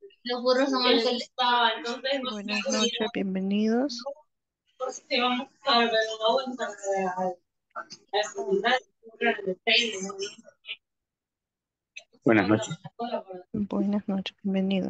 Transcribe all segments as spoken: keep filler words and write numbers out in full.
Los burros son los que le- estaba, entonces no sé Buenas noches, bienvenidos. si vamos a ver no en la seguridad, Buenas noches. Buenas noches, bienvenidos.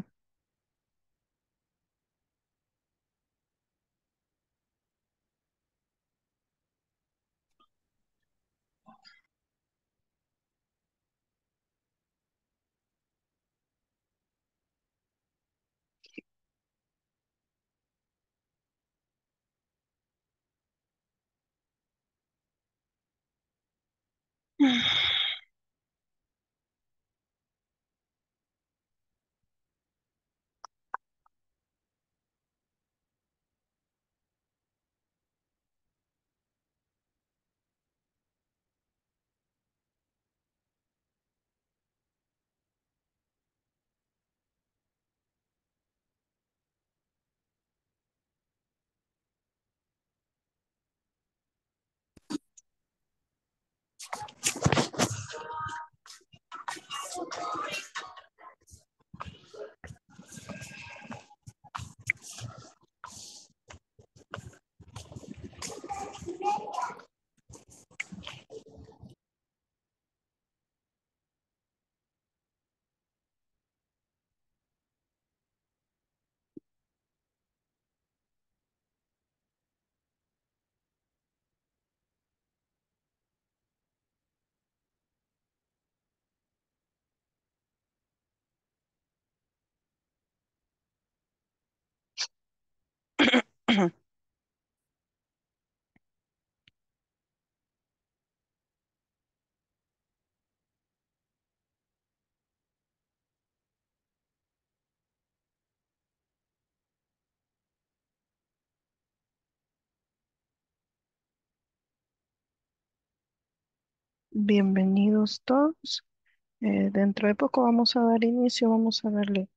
Bienvenidos todos. Eh, dentro de poco vamos a dar inicio, vamos a darle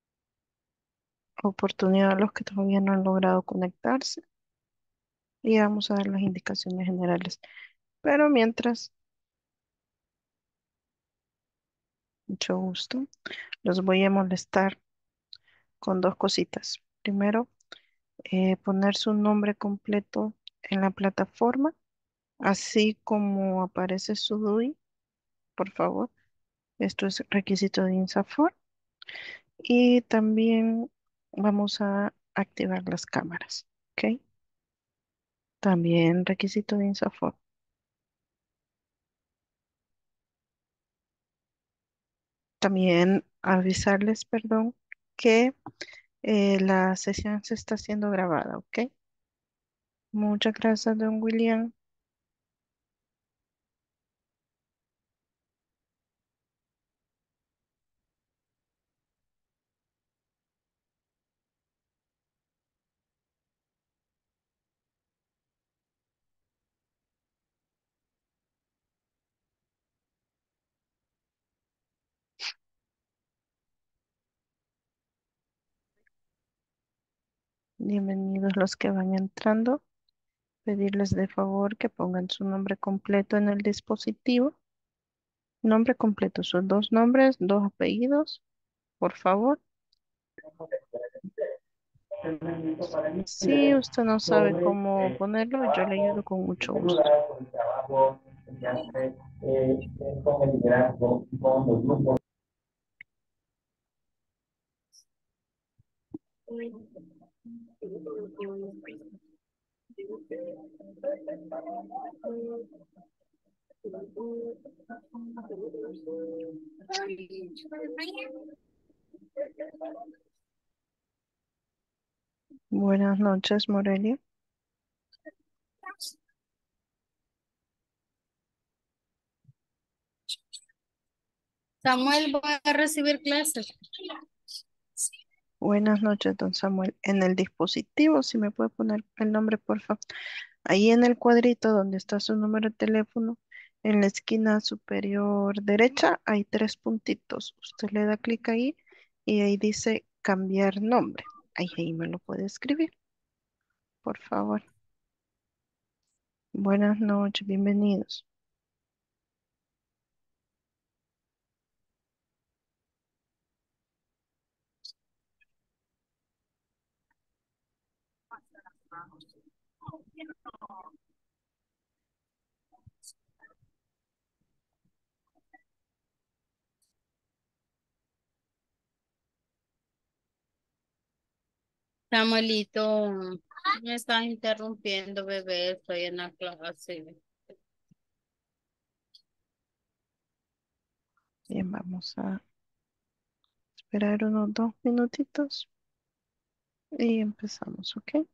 oportunidad a los que todavía no han logrado conectarse y vamos a dar las indicaciones generales. Pero mientras, mucho gusto, los voy a molestar con dos cositas. Primero, eh, poner su nombre completo en la plataforma, así como aparece su D U I, por favor. Esto es requisito de INSAFORP. Y también vamos a activar las cámaras, ¿ok? También requisito de INSAFORP. También avisarles, perdón, que eh, la sesión se está siendo grabada, ¿ok? Muchas gracias, don William. Bienvenidos los que van entrando. Pedirles de favor que pongan su nombre completo en el dispositivo. Nombre completo, sus dos nombres, dos apellidos, por favor. Si usted no sabe cómo ponerlo, yo le ayudo con mucho gusto. Buenas noches, Morelia. Samuel va a recibir clases. Buenas noches, don Samuel. En el dispositivo, si me puede poner el nombre, por favor. Ahí en el cuadrito donde está su número de teléfono, en la esquina superior derecha, hay tres puntitos. Usted le da clic ahí y ahí dice cambiar nombre. Ahí, ahí me lo puede escribir, por favor. Buenas noches, bienvenidos. Samuelito, me estás interrumpiendo, bebé. Estoy en la clase. Bien, vamos a esperar unos dos minutitos y empezamos, ¿ok?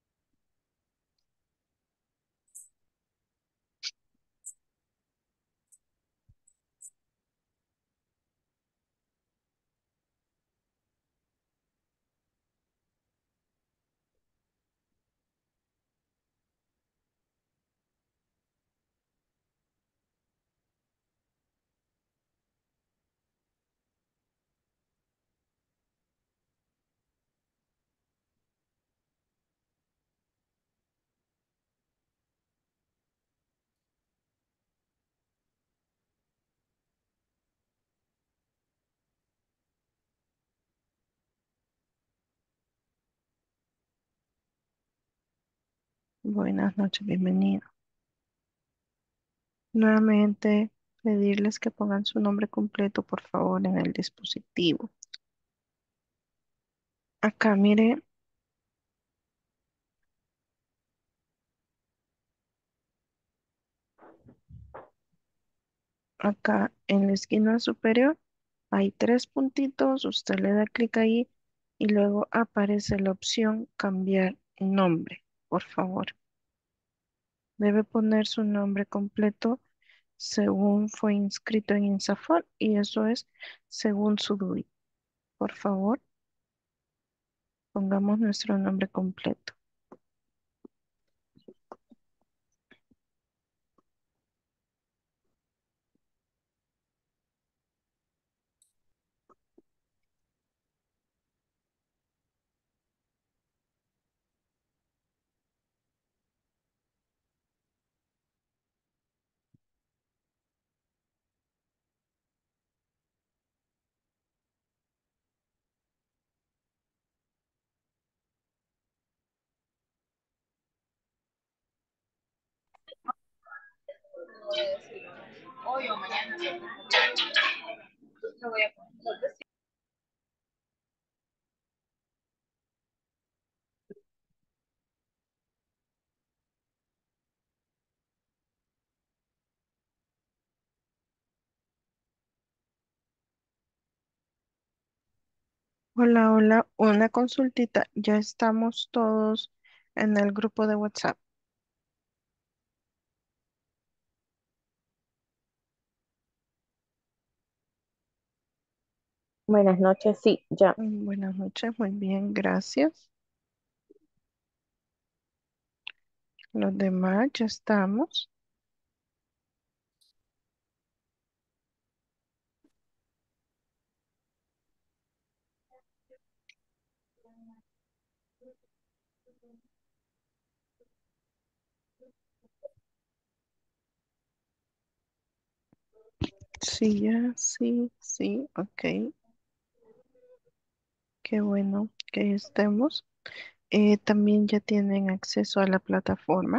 Buenas noches, bienvenido. Nuevamente, pedirles que pongan su nombre completo, por favor, en el dispositivo. Acá, mire, acá en la esquina superior hay tres puntitos, usted le da clic ahí y luego aparece la opción cambiar nombre, por favor. Debe poner su nombre completo según fue inscrito en INSAFORP y eso es según su D U I. Por favor, pongamos nuestro nombre completo. Hoy o mañana. Lo voy a poner. Hola, hola, una consultita. Ya estamos todos en el grupo de WhatsApp. Buenas noches, sí, ya. Mm, Buenas noches, muy bien, gracias. Los demás ya estamos. Sí, ya, sí, sí, ok. Qué bueno que estemos. Eh, también ya tienen acceso a la plataforma.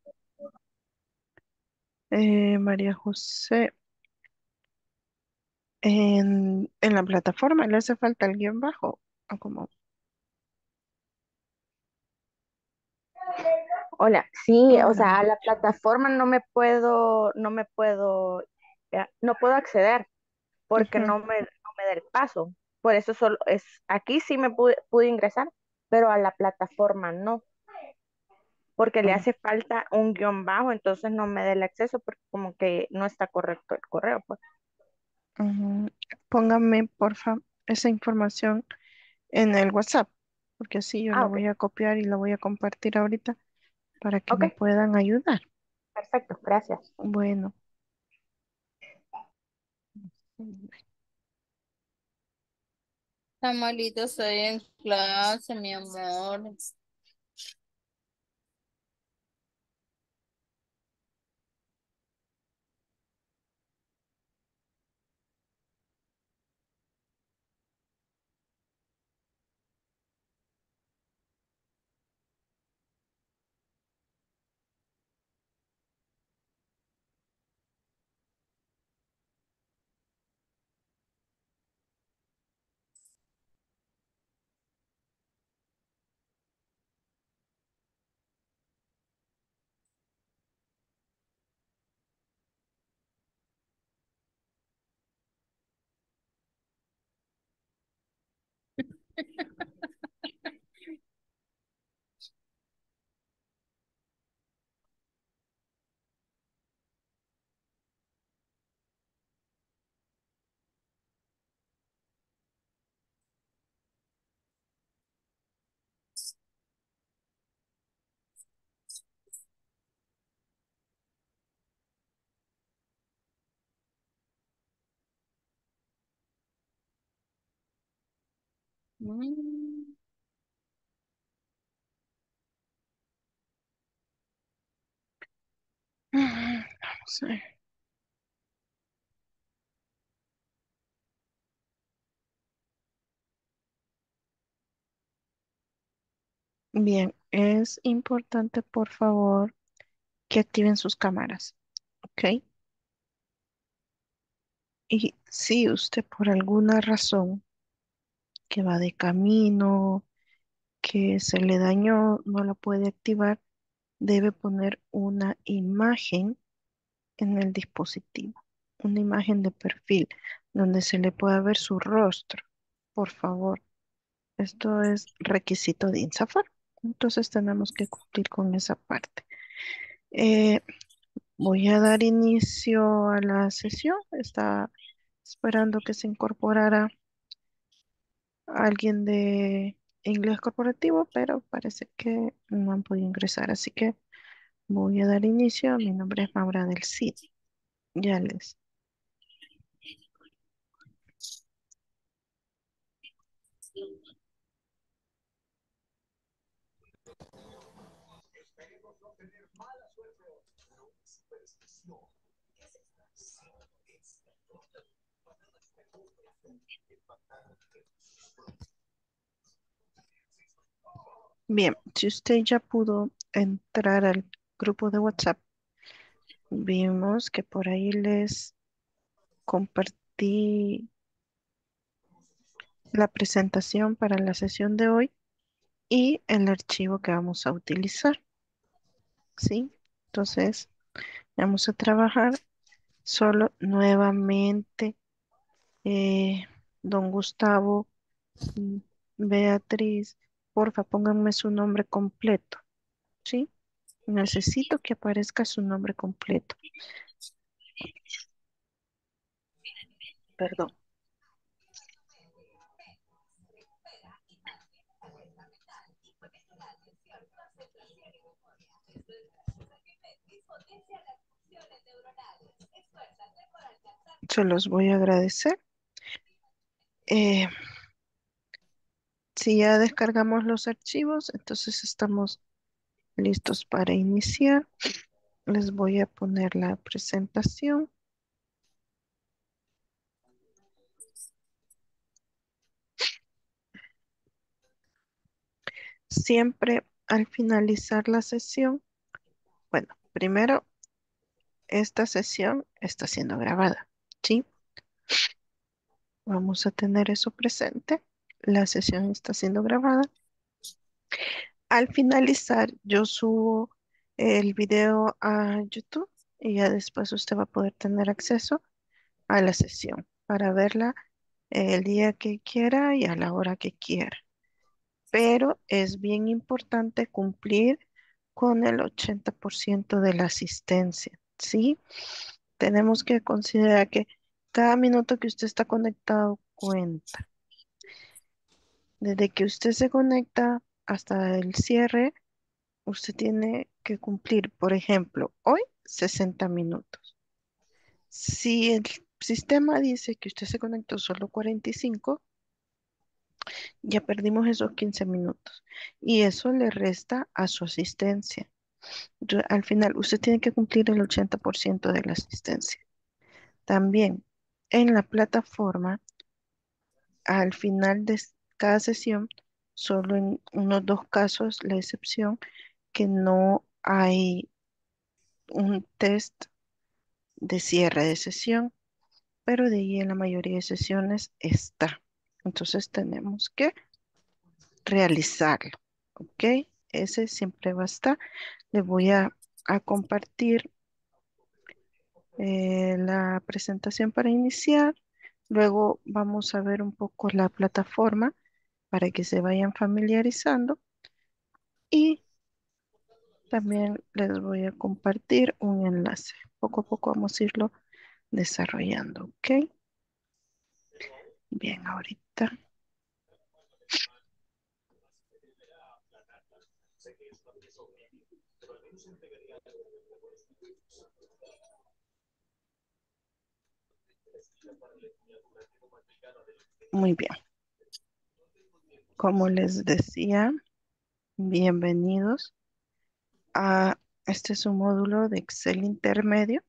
Eh, María José, En, en la plataforma le hace falta el guión bajo, o como, Hola, sí, o sea, hola. a la plataforma no me puedo, no me puedo, eh, no puedo acceder porque Ujú, no me, no me da el paso. Por eso solo es, aquí sí me pude, pude ingresar, pero a la plataforma no, porque le mm, hace falta un guión bajo, entonces no me da el acceso porque como que no está correcto el correo, pues. ujú. Póngame, porfa, esa información en el WhatsApp, porque así yo Ah, la ok, voy a copiar y la voy a compartir ahorita para que ok, me puedan ayudar. perfecto, gracias. Bueno, Samuelito, estoy en clase, mi amor. Mm. vamos a ver. Bien, es importante, por favor, que activen sus cámaras, ¿ok? Y si usted por alguna razón que va de camino, que se le dañó, no la puede activar, debe poner una imagen en el dispositivo, una imagen de perfil donde se le pueda ver su rostro. Por favor, esto es requisito de INSAFORP. Entonces tenemos que cumplir con esa parte. Eh, Voy a dar inicio a la sesión. Está esperando que se incorporara alguien de inglés corporativo, pero parece que no han podido ingresar. Así que voy a dar inicio. Mi nombre es Maura del Cid. Ya les. Bien, si usted ya pudo entrar al grupo de WhatsApp, vimos que por ahí les compartí la presentación para la sesión de hoy y el archivo que vamos a utilizar, ¿sí? Entonces, vamos a trabajar solo nuevamente. eh, Don Gustavo, mm, Beatriz, porfa, pónganme su nombre completo, ¿sí? Necesito que aparezca su nombre completo. Perdón. Se los voy a agradecer. Eh, si ya descargamos los archivos, entonces estamos listos para iniciar. Les voy a poner la presentación. Siempre al finalizar la sesión, bueno, primero, esta sesión está siendo grabada, ¿sí? Vamos a tener eso presente. La sesión está siendo grabada. Al finalizar, yo subo el video a YouTube y ya después usted va a poder tener acceso a la sesión para verla el día que quiera y a la hora que quiera. Pero es bien importante cumplir con el ochenta por ciento de la asistencia, ¿sí? Tenemos que considerar que cada minuto que usted está conectado cuenta. Desde que usted se conecta hasta el cierre, usted tiene que cumplir, por ejemplo, hoy sesenta minutos. Si el sistema dice que usted se conectó solo cuarenta y cinco, ya perdimos esos quince minutos y eso le resta a su asistencia. Entonces, al final, usted tiene que cumplir el ochenta por ciento de la asistencia. También en la plataforma, al final de cada sesión, solo en unos dos casos, la excepción, que no hay un test de cierre de sesión, pero de ahí en la mayoría de sesiones está. Entonces tenemos que realizarlo, ¿ok? Ese siempre va a estar. Le voy a, a compartir eh, la presentación para iniciar. Luego vamos a ver un poco la plataforma para que se vayan familiarizando y también les voy a compartir un enlace. Poco a poco vamos a irlo desarrollando, ¿ok? Bien, ahorita. Muy bien. Como les decía, bienvenidos a este es un módulo de Excel intermedio.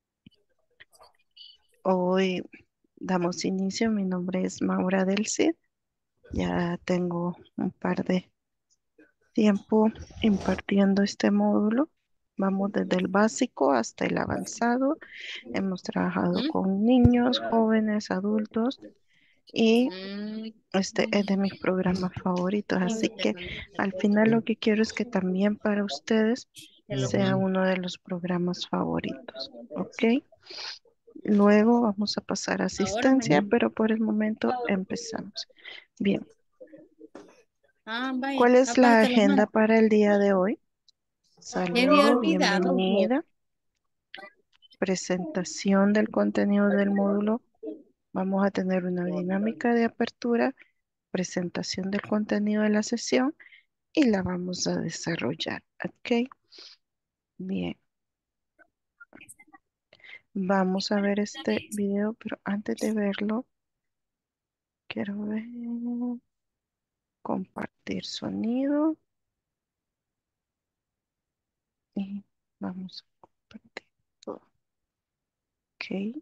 Hoy damos inicio. Mi nombre es Maura del Cid. Ya tengo un par de tiempo impartiendo este módulo. Vamos desde el básico hasta el avanzado. Hemos trabajado ¿Mm? con niños, jóvenes, adultos y Mm, este es de mis programas favoritos. Así que al final lo que quiero es que también para ustedes sea uno de los programas favoritos. ¿Ok? Luego vamos a pasar a ahora asistencia, mañana. pero por el momento empezamos. Bien, Ah, vaya, ¿cuál es la aparte lo agenda mando. para el día de hoy? Me había Saludo, olvidado. bienvenida, presentación del contenido del módulo. Vamos a tener una dinámica de apertura, presentación del contenido de la sesión y la vamos a desarrollar. ¿Ok? Bien. Vamos a ver este video, pero antes de verlo, quiero ver, compartir sonido y vamos a compartir todo. Ok.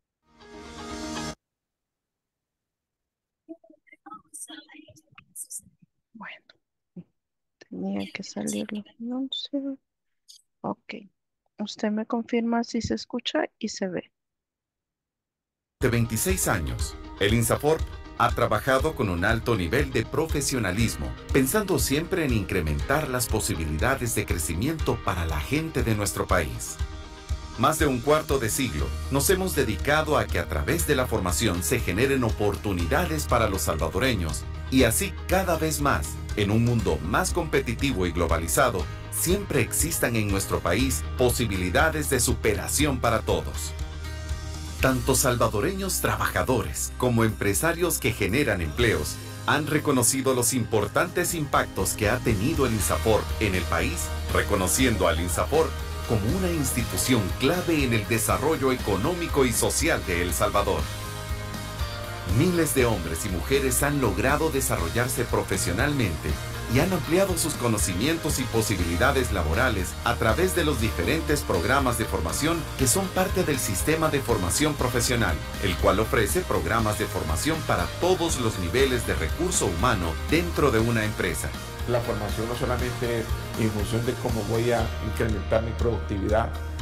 Bueno, tenía que salir los anuncios. Ok. Usted me confirma si se escucha y se ve. De veintiséis años, el INSAFORP ha trabajado con un alto nivel de profesionalismo, pensando siempre en incrementar las posibilidades de crecimiento para la gente de nuestro país. Más de un cuarto de siglo nos hemos dedicado a que a través de la formación se generen oportunidades para los salvadoreños y así cada vez más, en un mundo más competitivo y globalizado, siempre existan en nuestro país posibilidades de superación para todos. Tanto salvadoreños trabajadores como empresarios que generan empleos han reconocido los importantes impactos que ha tenido el INSAFORP en el país, reconociendo al INSAFORP como una institución clave en el desarrollo económico y social de El Salvador. Miles de hombres y mujeres han logrado desarrollarse profesionalmente y han ampliado sus conocimientos y posibilidades laborales a través de los diferentes programas de formación que son parte del sistema de formación profesional, el cual ofrece programas de formación para todos los niveles de recurso humano dentro de una empresa. La formación no solamente en función de cómo voy a incrementar mi productividad,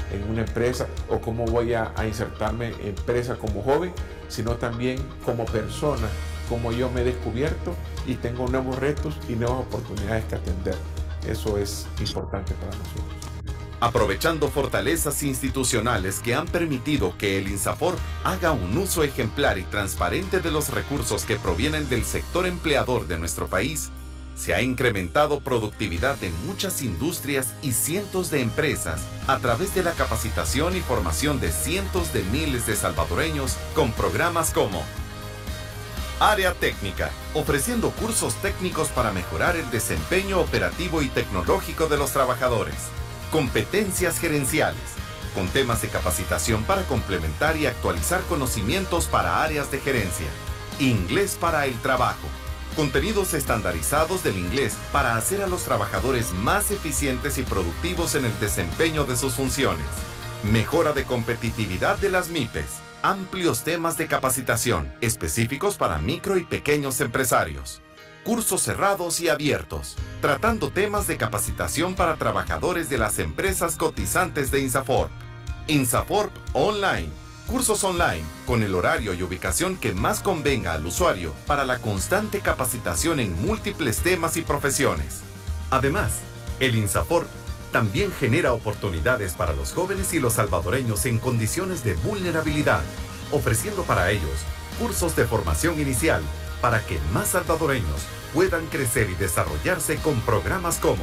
en una empresa o cómo voy a, a insertarme en empresa como joven, sino también como persona, cómo yo me he descubierto y tengo nuevos retos y nuevas oportunidades que atender. Eso es importante para nosotros. Aprovechando fortalezas institucionales que han permitido que el INSAFORP haga un uso ejemplar y transparente de los recursos que provienen del sector empleador de nuestro país, se ha incrementado productividad en muchas industrias y cientos de empresas a través de la capacitación y formación de cientos de miles de salvadoreños con programas como Área Técnica, ofreciendo cursos técnicos para mejorar el desempeño operativo y tecnológico de los trabajadores. Competencias gerenciales, con temas de capacitación para complementar y actualizar conocimientos para áreas de gerencia. Inglés para el trabajo, contenidos estandarizados del inglés para hacer a los trabajadores más eficientes y productivos en el desempeño de sus funciones. Mejora de competitividad de las MIPES. Amplios temas de capacitación específicos para micro y pequeños empresarios. Cursos cerrados y abiertos, tratando temas de capacitación para trabajadores de las empresas cotizantes de INSAFORP. INSAFORP Online. Cursos online con el horario y ubicación que más convenga al usuario para la constante capacitación en múltiples temas y profesiones. Además, el INSAFORP también genera oportunidades para los jóvenes y los salvadoreños en condiciones de vulnerabilidad, ofreciendo para ellos cursos de formación inicial para que más salvadoreños puedan crecer y desarrollarse con programas como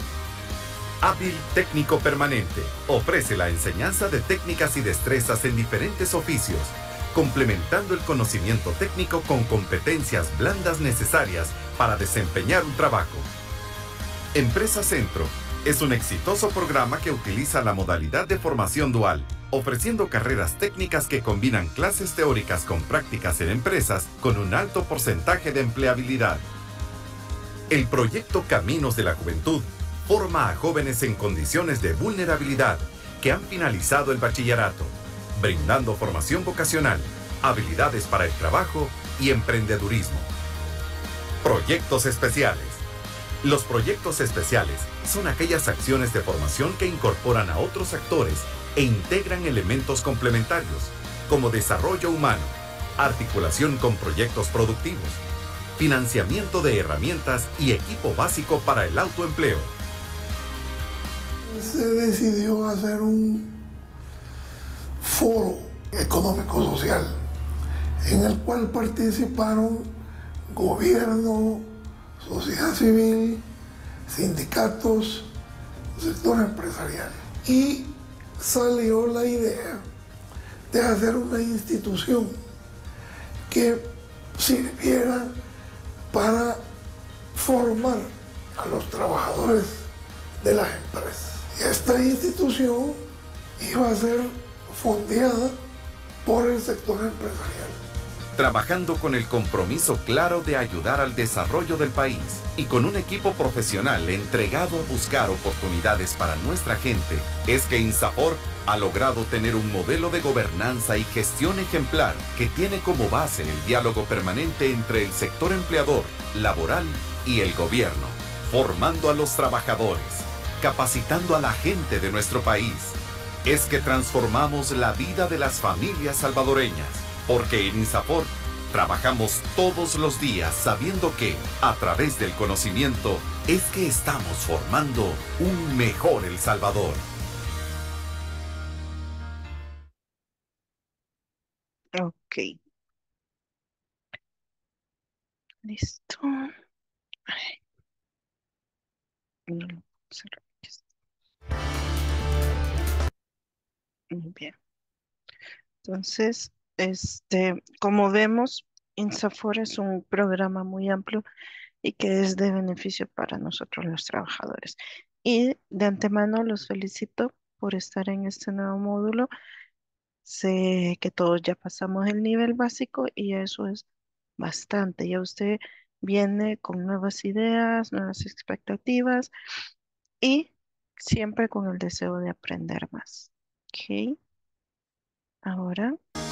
Hábil Técnico Permanente. Ofrece la enseñanza de técnicas y destrezas en diferentes oficios, complementando el conocimiento técnico con competencias blandas necesarias para desempeñar un trabajo. Empresa Centro es un exitoso programa que utiliza la modalidad de formación dual, ofreciendo carreras técnicas que combinan clases teóricas con prácticas en empresas con un alto porcentaje de empleabilidad. El proyecto Caminos de la Juventud forma a jóvenes en condiciones de vulnerabilidad que han finalizado el bachillerato, brindando formación vocacional, habilidades para el trabajo y emprendedurismo. Proyectos especiales. Los proyectos especiales son aquellas acciones de formación que incorporan a otros actores e integran elementos complementarios, como desarrollo humano, articulación con proyectos productivos, financiamiento de herramientas y equipo básico para el autoempleo. Se decidió hacer un foro económico-social en el cual participaron gobierno, sociedad civil, sindicatos, sector empresarial. Y salió la idea de hacer una institución que sirviera para formar a los trabajadores de las empresas. Esta institución iba a ser fondeada por el sector empresarial. Trabajando con el compromiso claro de ayudar al desarrollo del país y con un equipo profesional entregado a buscar oportunidades para nuestra gente, es que INSAFORP ha logrado tener un modelo de gobernanza y gestión ejemplar que tiene como base el diálogo permanente entre el sector empleador, laboral y el gobierno, formando a los trabajadores, capacitando a la gente de nuestro país. Es que transformamos la vida de las familias salvadoreñas, porque en INSAFORP trabajamos todos los días sabiendo que, a través del conocimiento, es que estamos formando un mejor El Salvador. Ok. Listo. Ay, no lo puedo cerrar. Muy bien. Entonces, este, como vemos, INSAFORP es un programa muy amplio y que es de beneficio para nosotros los trabajadores. Y de antemano los felicito por estar en este nuevo módulo. Sé que todos ya pasamos el nivel básico y eso es bastante. Ya usted viene con nuevas ideas, nuevas expectativas y siempre con el deseo de aprender más. Ok. Ahora,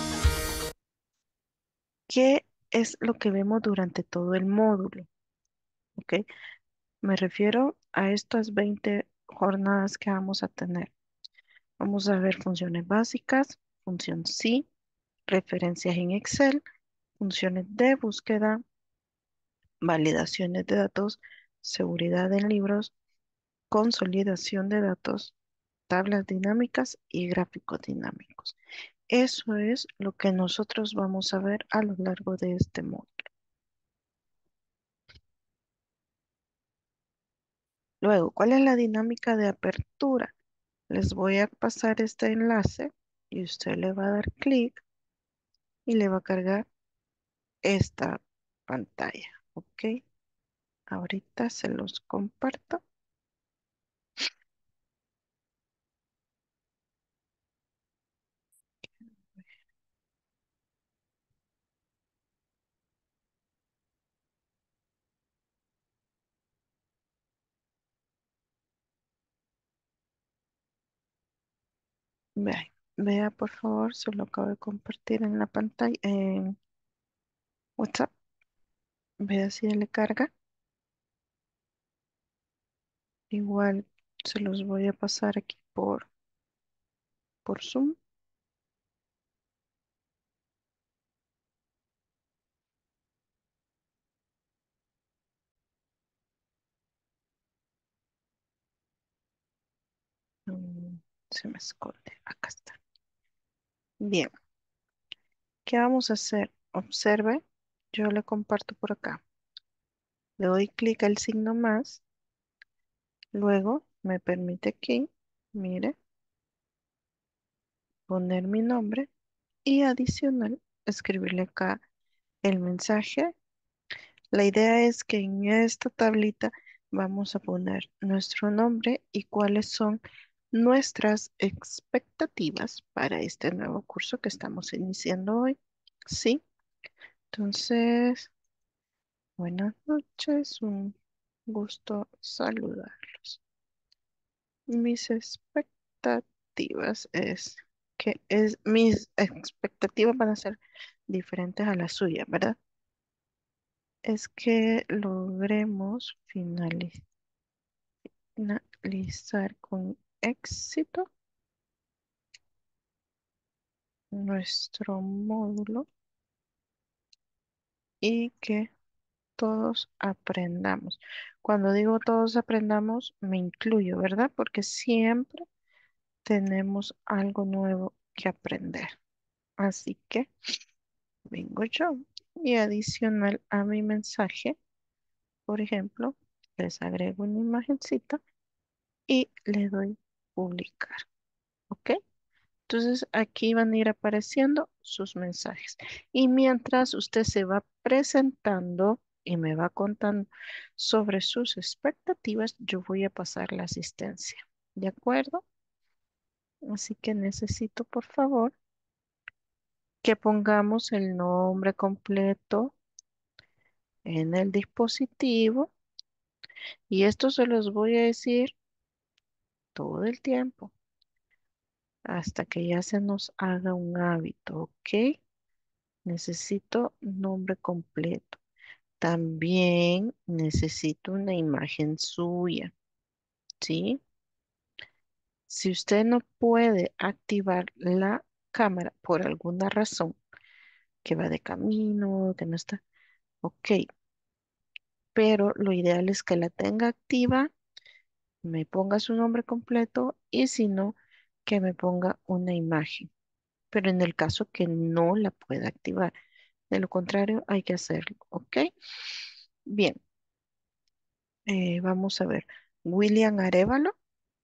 ¿qué es lo que vemos durante todo el módulo? Ok. Me refiero a estas veinte jornadas que vamos a tener. Vamos a ver funciones básicas, función sí, referencias en Excel, funciones de búsqueda, validaciones de datos, seguridad en libros, consolidación de datos, tablas dinámicas y gráficos dinámicos. Eso es lo que nosotros vamos a ver a lo largo de este módulo. Luego, ¿cuál es la dinámica de apertura? Les voy a pasar este enlace y usted le va a dar clic y le va a cargar esta pantalla. ¿Ok? Ahorita se los comparto. Vea, vea por favor, se lo acabo de compartir en la pantalla, en WhatsApp. Vea si le carga. Igual se los voy a pasar aquí por, por Zoom. Mm, Se me esconde. Acá está. Bien, ¿qué vamos a hacer? Observe, yo le comparto por acá. Le doy clic al signo más. Luego me permite aquí, mire, poner mi nombre y adicional escribirle acá el mensaje. La idea es que en esta tablita vamos a poner nuestro nombre y cuáles son nuestras expectativas para este nuevo curso que estamos iniciando hoy. ¿Sí? Entonces, buenas noches, un gusto saludarlos. Mis expectativas es que es, mis expectativas van a ser diferentes a las suyas, ¿verdad? Es que logremos finali- finalizar con éxito nuestro módulo y que todos aprendamos. Cuando digo todos aprendamos, me incluyo, ¿verdad? Porque siempre tenemos algo nuevo que aprender. Así que vengo yo y adicional a mi mensaje, por ejemplo, les agrego una imagencita y le doy publicar. ¿Ok? Entonces aquí van a ir apareciendo sus mensajes. Y mientras usted se va presentando y me va contando sobre sus expectativas, yo voy a pasar la asistencia. ¿De acuerdo? Así que necesito, por favor, que pongamos el nombre completo en el dispositivo. Y esto se los voy a decir todo el tiempo hasta que ya se nos haga un hábito, ¿ok? Necesito nombre completo. También necesito una imagen suya, ¿sí? Si usted no puede activar la cámara por alguna razón, que va de camino, que no está, ok, pero lo ideal es que la tenga activa, me ponga su nombre completo y si no, que me ponga una imagen. Pero en el caso que no la pueda activar, de lo contrario, hay que hacerlo, ¿ok? Bien, eh, vamos a ver. William Arevalo.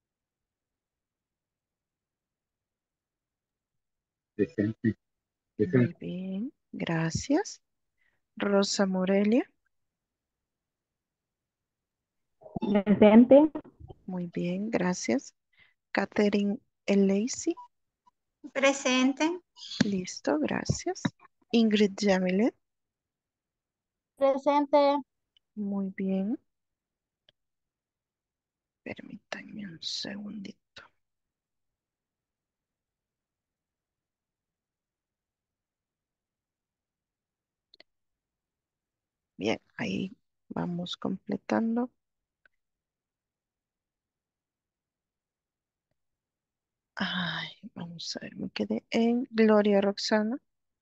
Presente, Muy presente. bien, gracias. Rosa Morelia. Presente. Muy bien, gracias. Catherine Elacy. Presente. Listo, gracias. Ingrid Jamilet. Presente. Muy bien. Permítanme un segundito. Bien, ahí vamos completando. Ay, vamos a ver, me quedé en Gloria Roxana.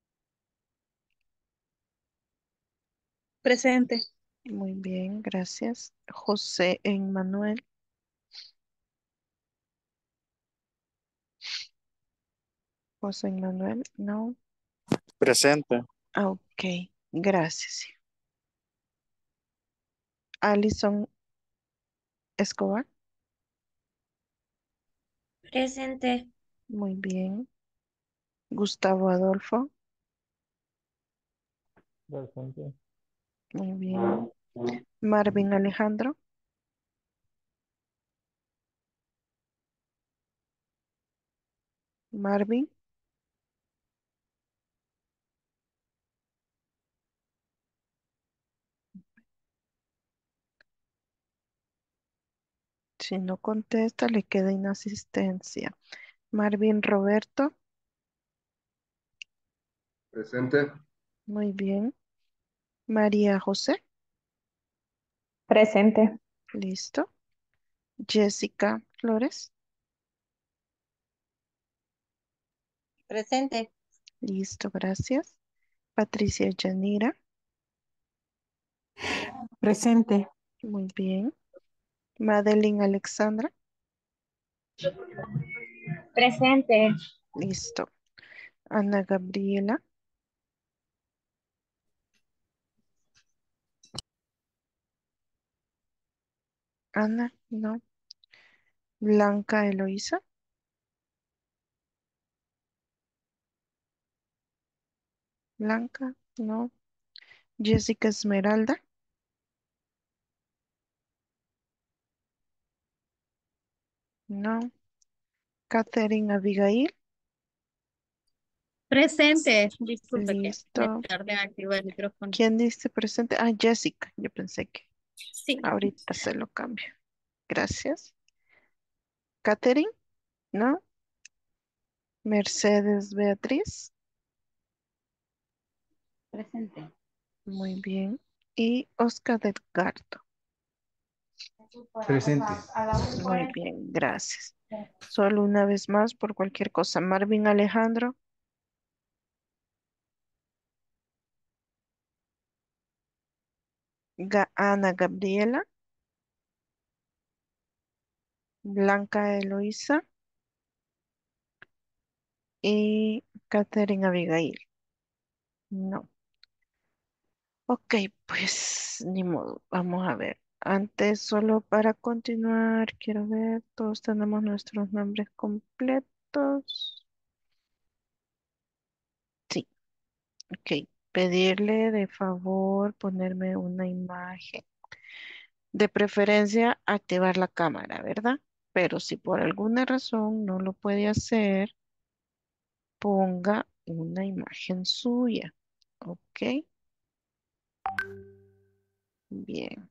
Presente. Muy bien, gracias. José Emmanuel. José Emmanuel, no. Presente. Ah, ok, gracias. Alison Escobar. Presente. Muy bien. Gustavo Adolfo. Presente. Muy bien. Marvin Alejandro. Marvin. Si no contesta, le queda inasistencia. Marvin Roberto. Presente. Muy bien. María José. Presente. Listo. Jessica Flores. Presente. Listo, gracias. Patricia Yanira. Presente. Muy bien. Madeline Alexandra. Presente. Listo. Ana Gabriela. Ana, no. Blanca Eloísa. Blanca, no. Jessica Esmeralda. No. Catherine Abigail. Presente. Disculpe que me Listo. tardé en activar el micrófono. ¿Quién dice presente? Ah, Jessica. Yo pensé que Sí. ahorita se lo cambio. Gracias. Catherine, no. Mercedes Beatriz. Presente. Muy bien. Y Oscar Edgardo. Presente. Muy bien, gracias. Solo una vez más por cualquier cosa. Marvin Alejandro. Ga- Ana Gabriela. Blanca Eloísa y Catherine Abigail. No. Ok, pues ni modo. Vamos a ver. Antes, solo para continuar, quiero ver, todos tenemos nuestros nombres completos. Sí, ok. Pedirle de favor ponerme una imagen. De preferencia, activar la cámara, ¿verdad? Pero si por alguna razón no lo puede hacer, ponga una imagen suya. Ok, bien.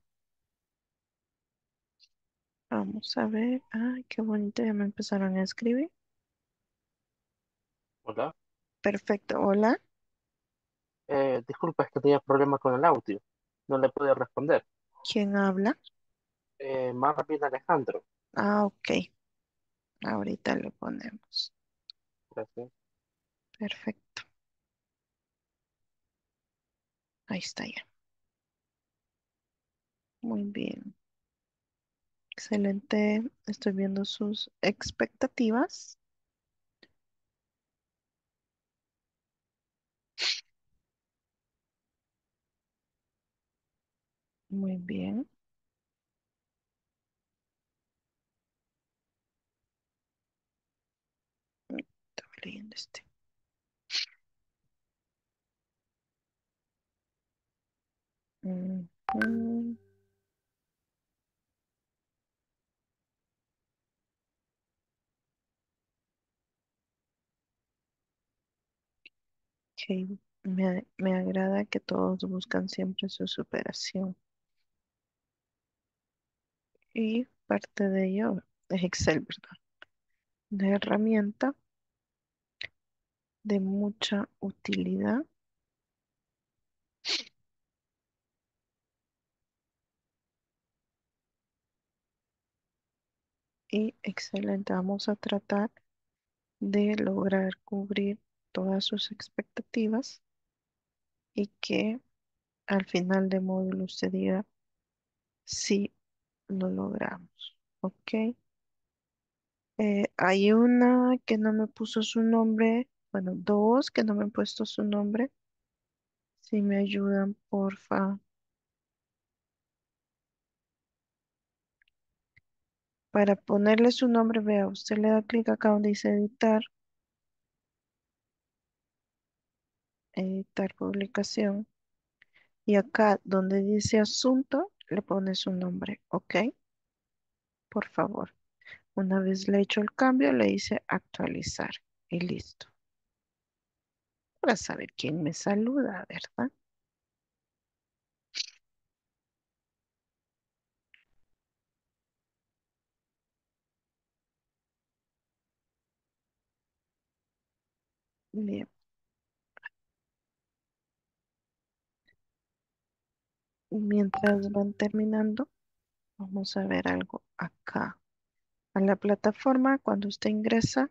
Vamos a ver. Ay, qué bonito, ya me empezaron a escribir. Hola. Perfecto, hola. Eh, disculpa, es que tenía problemas con el audio. No le pude responder. ¿Quién habla? Eh, Marvin Alejandro. Ah, ok. Ahorita le ponemos. Gracias. Perfecto. Ahí está ya. Muy bien. Excelente. Estoy viendo sus expectativas. Muy bien. Estaba leyendo este. Ujú. Ok, Me, me agrada que todos buscan siempre su superación. Y parte de ello es Excel, ¿verdad? Una herramienta de mucha utilidad y excelente. Vamos a tratar de lograr cubrir todas sus expectativas y que al final de módulo usted diga, sí, lo logramos. ¿Ok? Eh, hay una que no me puso su nombre, bueno, dos que no me han puesto su nombre. Si me ayudan, porfa. Para ponerle su nombre, vea, usted le da clic acá donde dice editar, editar publicación. Y acá donde dice asunto, le pone su nombre, ¿ok? Por favor. Una vez le he hecho el cambio, le dice actualizar y listo. Para saber quién me saluda, ¿verdad? Bien. Mientras van terminando, vamos a ver algo acá. A la plataforma, cuando usted ingresa,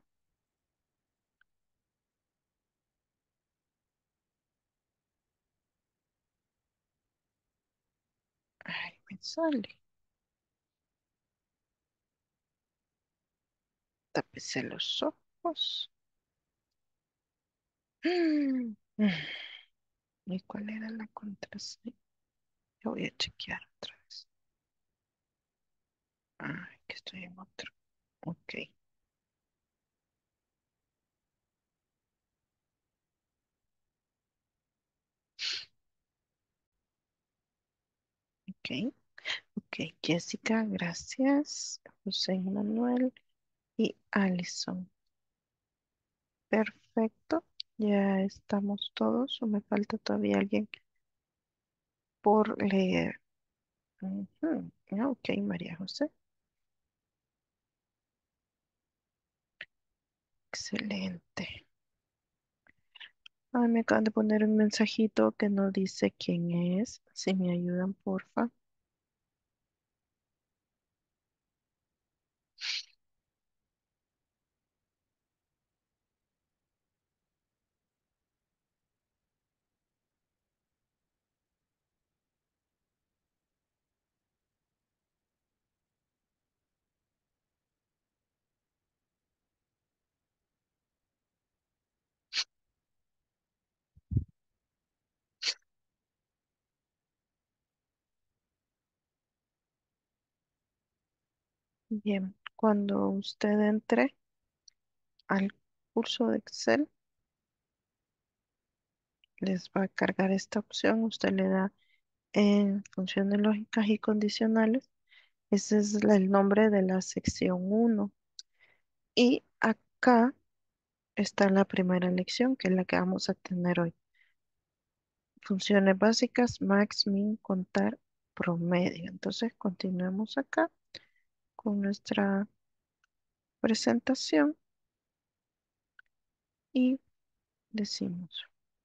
ay, me sale. Tápese los ojos. ¿Y cuál era la contraseña? Yo voy a chequear otra vez. Ay, que estoy en otro. Ok, ok, ok. Jessica, gracias. José Manuel y Alison. Perfecto. Ya estamos todos. O me falta todavía alguien por leer. Ujú. Ah, ok, María José. Excelente. Ay, me acaban de poner un mensajito que no dice quién es. Si me ayudan, porfa. Bien, cuando usted entre al curso de Excel, les va a cargar esta opción. Usted le da en funciones lógicas y condicionales. Ese es la- el nombre de la sección uno. Y acá está la primera lección, que es la que vamos a tener hoy. Funciones básicas, max, min, contar, promedio. Entonces, continuemos acá con nuestra presentación y decimos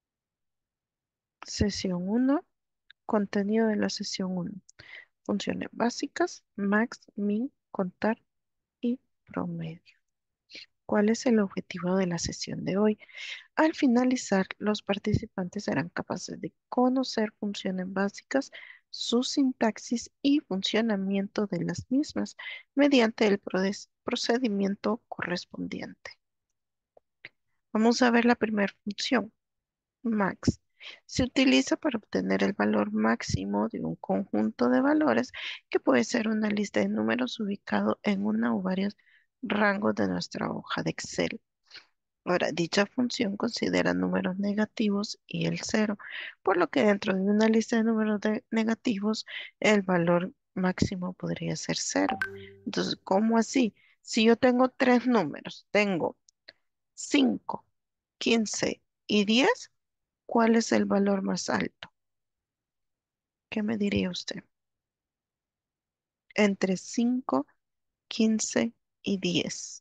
sesión uno, contenido de la sesión uno. Funciones básicas, max, min, contar y promedio. ¿Cuál es el objetivo de la sesión de hoy? Al finalizar, los participantes serán capaces de conocer funciones básicas, su sintaxis y funcionamiento de las mismas mediante el prodes- procedimiento correspondiente. Vamos a ver la primera función, max. Se utiliza para obtener el valor máximo de un conjunto de valores que puede ser una lista de números ubicado en una o varios rangos de nuestra hoja de Excel. Ahora, dicha función considera números negativos y el cero, por lo que dentro de una lista de números de- negativos, el valor máximo podría ser cero. Entonces, ¿cómo así? Si yo tengo tres números, tengo cinco, quince y diez, ¿cuál es el valor más alto? ¿Qué me diría usted? Entre cinco, quince y diez.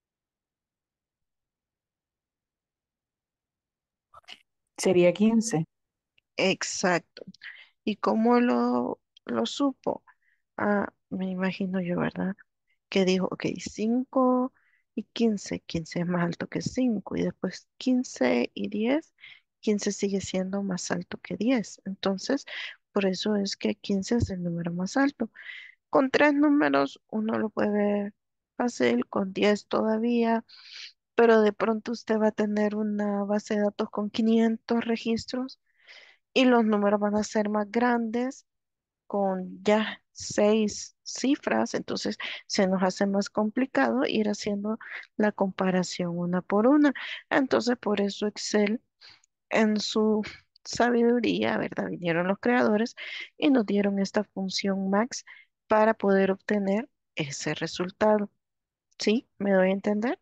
Sería quince. Exacto. ¿Y cómo lo, lo supo? Ah, me imagino yo, ¿verdad? Que dijo, ok, cinco y quince. quince es más alto que cinco y después quince y diez. quince sigue siendo más alto que diez. Entonces, por eso es que quince es el número más alto. Con tres números uno lo puede ver fácil, con diez todavía, pero de pronto usted va a tener una base de datos con quinientos registros y los números van a ser más grandes con ya seis cifras, entonces se nos hace más complicado ir haciendo la comparación una por una. Entonces, por eso Excel en su sabiduría, ¿verdad? Vinieron los creadores y nos dieron esta función max para poder obtener ese resultado. ¿Sí? ¿Me doy a entender?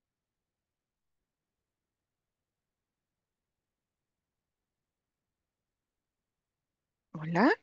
Hola.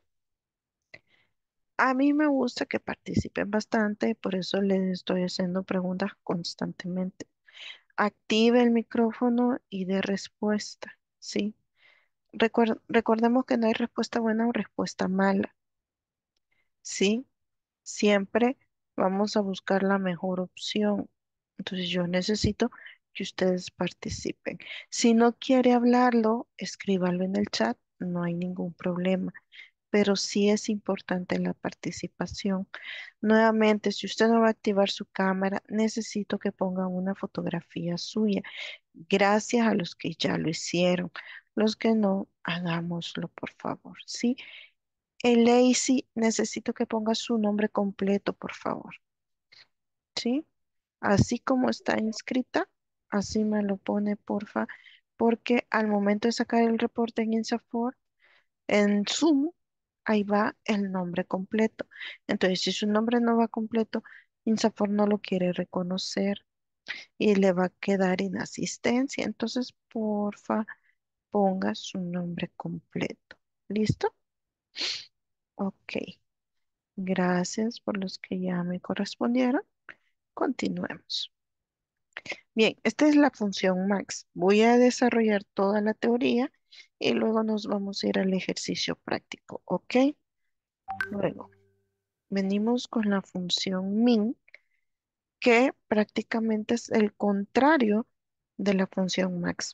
A mí me gusta que participen bastante, por eso les estoy haciendo preguntas constantemente. Active el micrófono y dé respuesta, ¿sí? Recuer- recordemos que no hay respuesta buena o respuesta mala, ¿sí? Siempre vamos a buscar la mejor opción. Entonces yo necesito que ustedes participen. Si no quiere hablarlo, escríbalo en el chat, no hay ningún problema, pero sí es importante la participación. Nuevamente, si usted no va a activar su cámara, necesito que ponga una fotografía suya. Gracias a los que ya lo hicieron. Los que no, hagámoslo, por favor. Sí, el Lazy, necesito que ponga su nombre completo, por favor. Sí, así como está inscrita, así me lo pone, porfa, porque al momento de sacar el reporte en INSAFORP, en Zoom, ahí va el nombre completo. Entonces, si su nombre no va completo, INSAFORP no lo quiere reconocer y le va a quedar inasistencia. Entonces, porfa, ponga su nombre completo. ¿Listo? Ok. Gracias por los que ya me correspondieron. Continuemos. Bien, esta es la función max. Voy a desarrollar toda la teoría y luego nos vamos a ir al ejercicio práctico, ¿ok? Luego, venimos con la función min, que prácticamente es el contrario de la función max.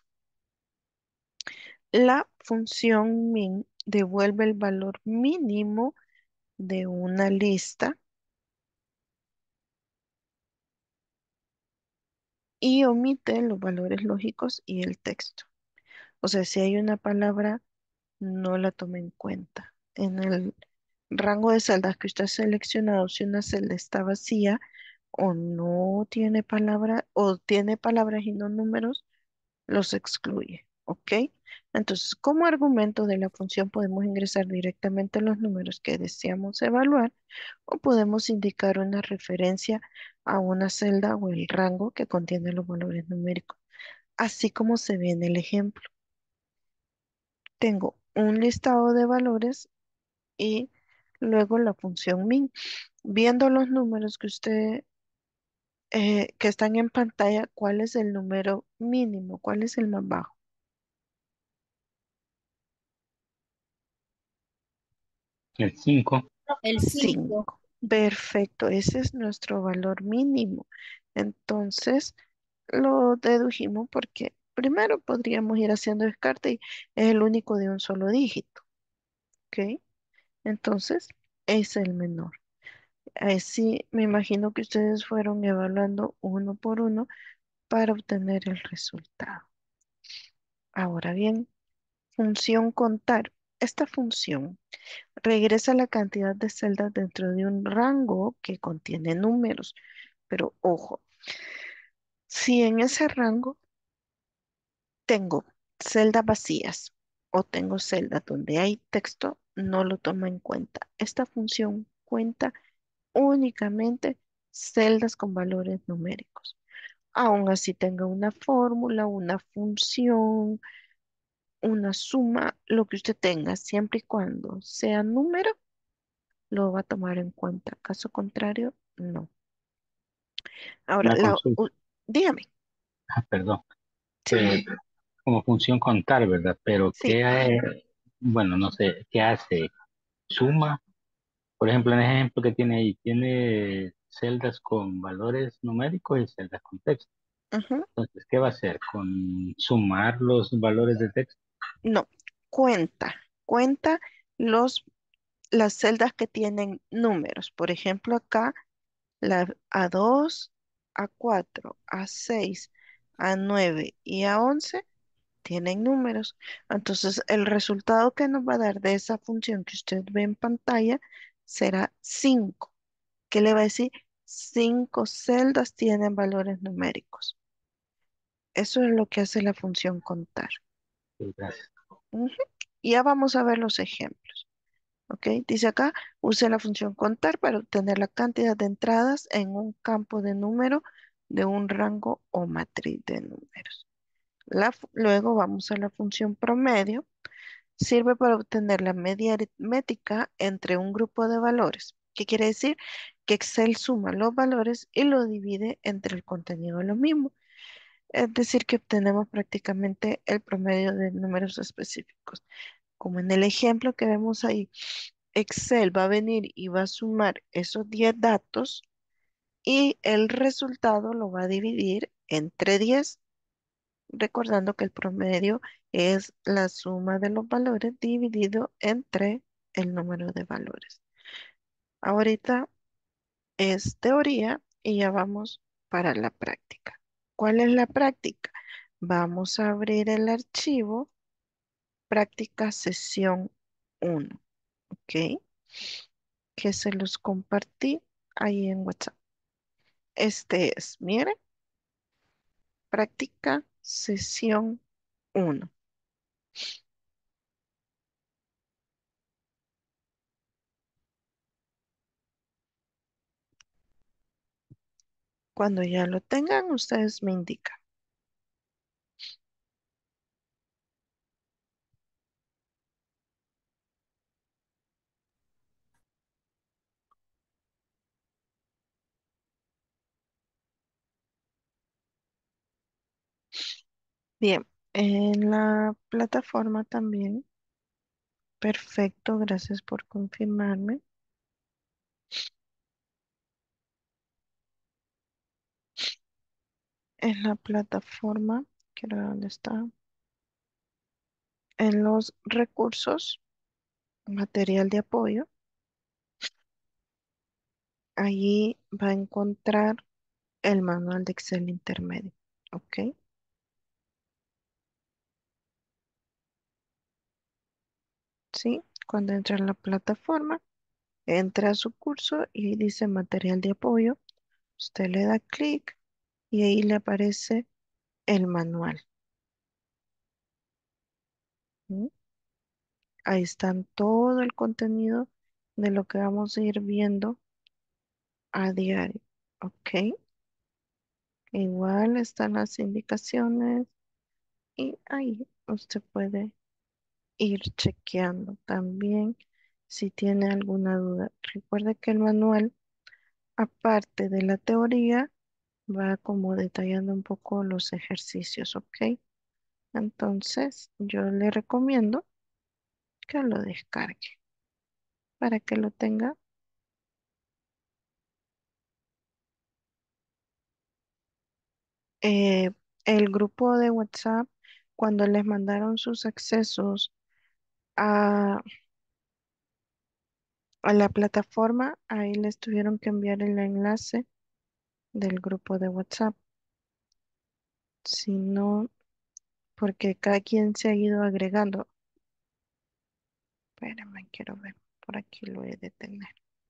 La función min devuelve el valor mínimo de una lista y omite los valores lógicos y el texto. O sea, si hay una palabra, no la tome en cuenta. En el rango de celdas que usted ha seleccionado, si una celda está vacía o no tiene palabra o tiene palabras y no números, los excluye, ¿ok? Entonces, como argumento de la función podemos ingresar directamente los números que deseamos evaluar o podemos indicar una referencia a una celda o el rango que contiene los valores numéricos, así como se ve en el ejemplo. Tengo un listado de valores y luego la función min. Viendo los números que usted eh, que están en pantalla, ¿cuál es el número mínimo? ¿Cuál es el más bajo? El cinco. El cinco. cinco. Perfecto, ese es nuestro valor mínimo. Entonces, lo dedujimos porque primero podríamos ir haciendo descarte y es el único de un solo dígito. ¿Ok? Entonces, es el menor. Así me imagino que ustedes fueron evaluando uno por uno para obtener el resultado. Ahora bien, función contar. Esta función regresa la cantidad de celdas dentro de un rango que contiene números. Pero ojo, si en ese rango tengo celdas vacías o tengo celdas donde hay texto, no lo toma en cuenta. Esta función cuenta únicamente celdas con valores numéricos. Aún así tenga una fórmula, una función, una suma, lo que usted tenga, siempre y cuando sea número, lo va a tomar en cuenta. Caso contrario, no. Ahora, Una la, consulta, u- dígame, ah, perdón. sí, Eh, como función contar, ¿verdad? Pero sí. ¿qué, eh, bueno, no sé, qué hace? ¿Suma? Por ejemplo, en el ejemplo que tiene ahí, tiene celdas con valores numéricos y celdas con texto. Ujú. Entonces, ¿qué va a hacer? ¿Con sumar los valores de texto? No, cuenta, cuenta los, las celdas que tienen números. Por ejemplo, acá la a dos, a cuatro, a seis, a nueve y a once tienen números. Entonces, el resultado que nos va a dar de esa función que usted ve en pantalla será cinco. ¿Qué le va a decir? Cinco celdas tienen valores numéricos. Eso es lo que hace la función contar. Sí, gracias. Ujú. Y ya vamos a ver los ejemplos. ¿Ok? Dice acá, use la función contar para obtener la cantidad de entradas en un campo de número de un rango o matriz de números. La fu- luego vamos a la función promedio. Sirve para obtener la media aritmética entre un grupo de valores. ¿Qué quiere decir? Que Excel suma los valores y lo divide entre el contenido de lo mismo. Es decir, que obtenemos prácticamente el promedio de números específicos. Como en el ejemplo que vemos ahí, Excel va a venir y va a sumar esos diez datos y el resultado lo va a dividir entre diez, recordando que el promedio es la suma de los valores dividido entre el número de valores. Ahorita es teoría y ya vamos para la práctica. ¿Cuál es la práctica? Vamos a abrir el archivo práctica sesión uno, ¿ok? Que se los compartí ahí en WhatsApp. Este es, mire, práctica sesión uno. Cuando ya lo tengan, ustedes me indican. Bien, en la plataforma también. Perfecto, gracias por confirmarme. En la plataforma, quiero ver dónde está. En los recursos, material de apoyo, allí va a encontrar el manual de Excel intermedio. ¿Ok? ¿Sí? Cuando entra en la plataforma, entra a su curso y dice material de apoyo. Usted le da clic y ahí le aparece el manual. ¿Mm? Ahí están todo el contenido de lo que vamos a ir viendo a diario. ¿Ok? Igual están las indicaciones y ahí usted puede ir chequeando también si tiene alguna duda. Recuerde que el manual, aparte de la teoría, va como detallando un poco los ejercicios, ¿ok? Entonces, yo le recomiendo que lo descargue para que lo tenga. Eh, el grupo de WhatsApp, cuando les mandaron sus accesos a, a la plataforma, ahí les tuvieron que enviar el enlace del grupo de WhatsApp. Si no, porque cada quien se ha ido agregando. Espérame, quiero ver. Por aquí lo he de tener.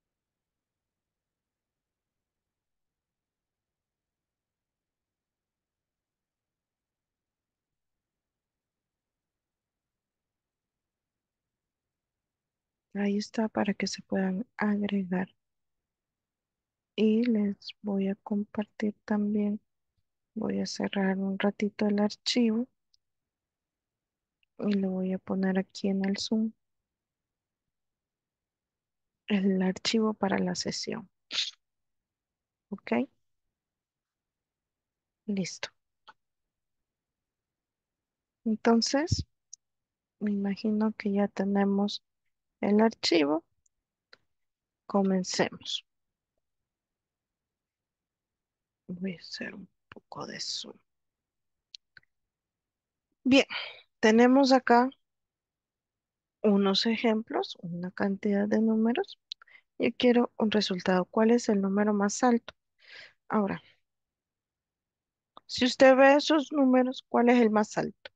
Ahí está para que se puedan agregar. Y les voy a compartir también. Voy a cerrar un ratito el archivo y lo voy a poner aquí en el Zoom. El archivo para la sesión. ¿Ok? Listo. Entonces, me imagino que ya tenemos el archivo. Comencemos. Voy a hacer un poco de zoom. Bien, tenemos acá unos ejemplos, una cantidad de números. Yo quiero un resultado. ¿Cuál es el número más alto? Ahora, si usted ve esos números, ¿cuál es el más alto?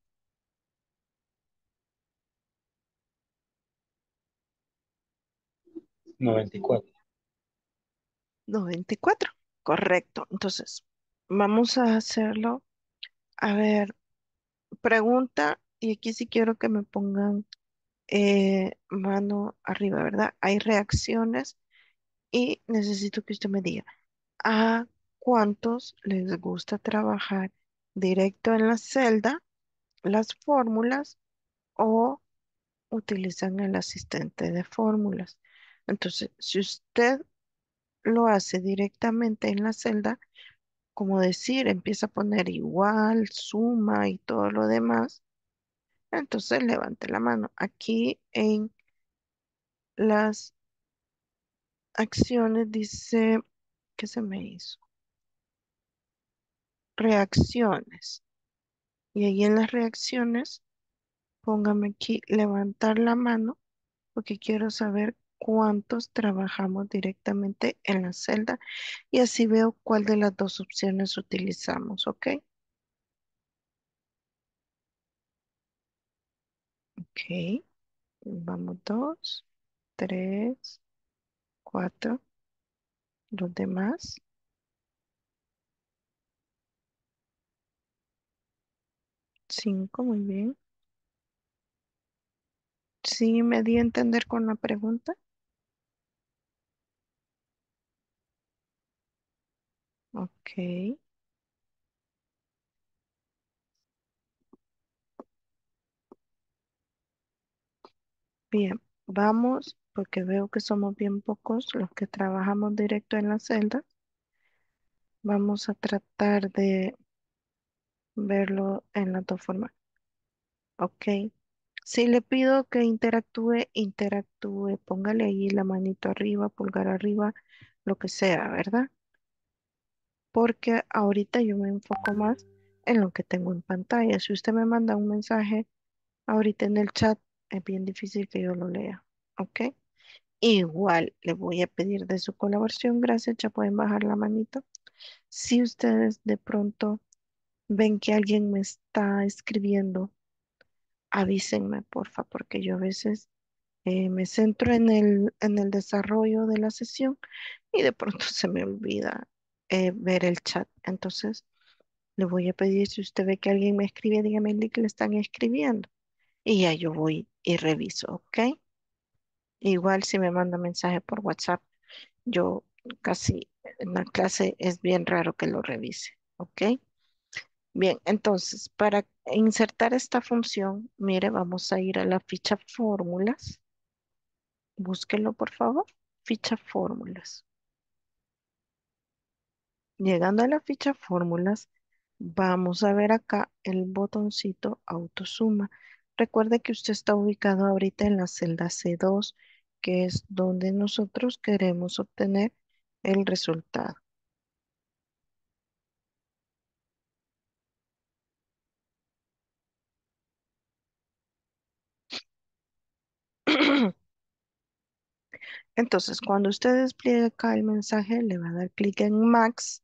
noventa y cuatro. noventa y cuatro. Correcto. Entonces, vamos a hacerlo. A ver, pregunta, y aquí sí quiero que me pongan eh, mano arriba, ¿verdad? Hay reacciones y necesito que usted me diga, ¿a cuántos les gusta trabajar directo en la celda, las fórmulas o utilizan el asistente de fórmulas? Entonces, si usted lo hace directamente en la celda, como decir, empieza a poner igual, suma y todo lo demás, entonces levante la mano. Aquí en las acciones dice, ¿qué se me hizo? Reacciones. Y ahí en las reacciones, póngame aquí levantar la mano porque quiero saber cuántos trabajamos directamente en la celda y así veo cuál de las dos opciones utilizamos, ¿ok? Ok, vamos dos, tres, cuatro, los demás, cinco, muy bien. ¿Sí me di a entender con la pregunta? Ok, bien, vamos, porque veo que somos bien pocos los que trabajamos directo en la celda. Vamos a tratar de verlo en las dos formas. Ok. Si le pido que interactúe, interactúe, póngale ahí la manito arriba, pulgar arriba, lo que sea, ¿verdad? Porque ahorita yo me enfoco más en lo que tengo en pantalla. Si usted me manda un mensaje ahorita en el chat, es bien difícil que yo lo lea, ¿ok? Igual le voy a pedir de su colaboración, gracias, ya pueden bajar la manito. Si ustedes de pronto ven que alguien me está escribiendo, avísenme, porfa, porque yo a veces eh, me centro en el, en el desarrollo de la sesión y de pronto se me olvida eh, ver el chat. Entonces, le voy a pedir, si usted ve que alguien me escribe, dígame que le están escribiendo y ya yo voy y reviso, ¿ok? Igual si me manda mensaje por WhatsApp, yo casi en la clase es bien raro que lo revise, ¿ok? Bien, entonces, para insertar esta función, mire, vamos a ir a la ficha fórmulas. Búsquelo, por favor. Ficha fórmulas. Llegando a la ficha fórmulas, vamos a ver acá el botoncito autosuma. Recuerde que usted está ubicado ahorita en la celda C dos, que es donde nosotros queremos obtener el resultado. Entonces, cuando usted despliegue acá el mensaje, le va a dar clic en Max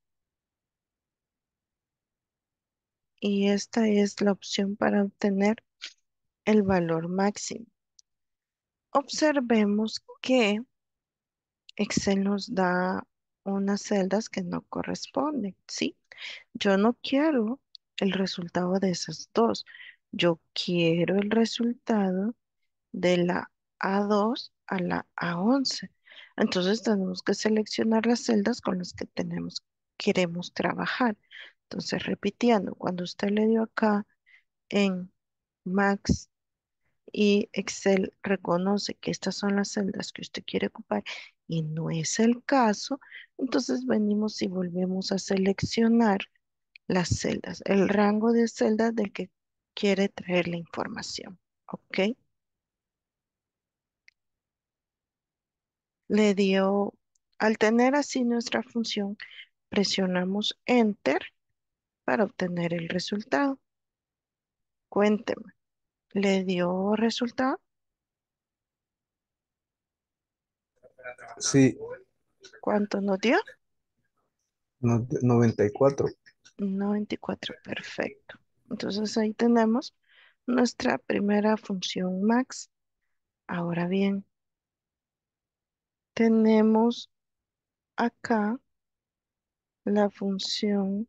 y esta es la opción para obtener el valor máximo. Observemos que Excel nos da unas celdas que no corresponden, ¿sí? Yo no quiero el resultado de esas dos. Yo quiero el resultado de la A dos a la A once. Entonces tenemos que seleccionar las celdas con las que tenemos, queremos trabajar. Entonces, repitiendo, cuando usted le dio acá en Max y Excel reconoce que estas son las celdas que usted quiere ocupar y no es el caso, entonces venimos y volvemos a seleccionar las celdas, el rango de celdas del que quiere traer la información. ¿Ok? Le dio, al tener así nuestra función, presionamos Enter para obtener el resultado. Cuénteme, ¿le dio resultado? Sí, ¿Cuánto nos dio? no- noventa y cuatro. noventa y cuatro, perfecto. Entonces ahí tenemos nuestra primera función max. Ahora bien, tenemos acá la función,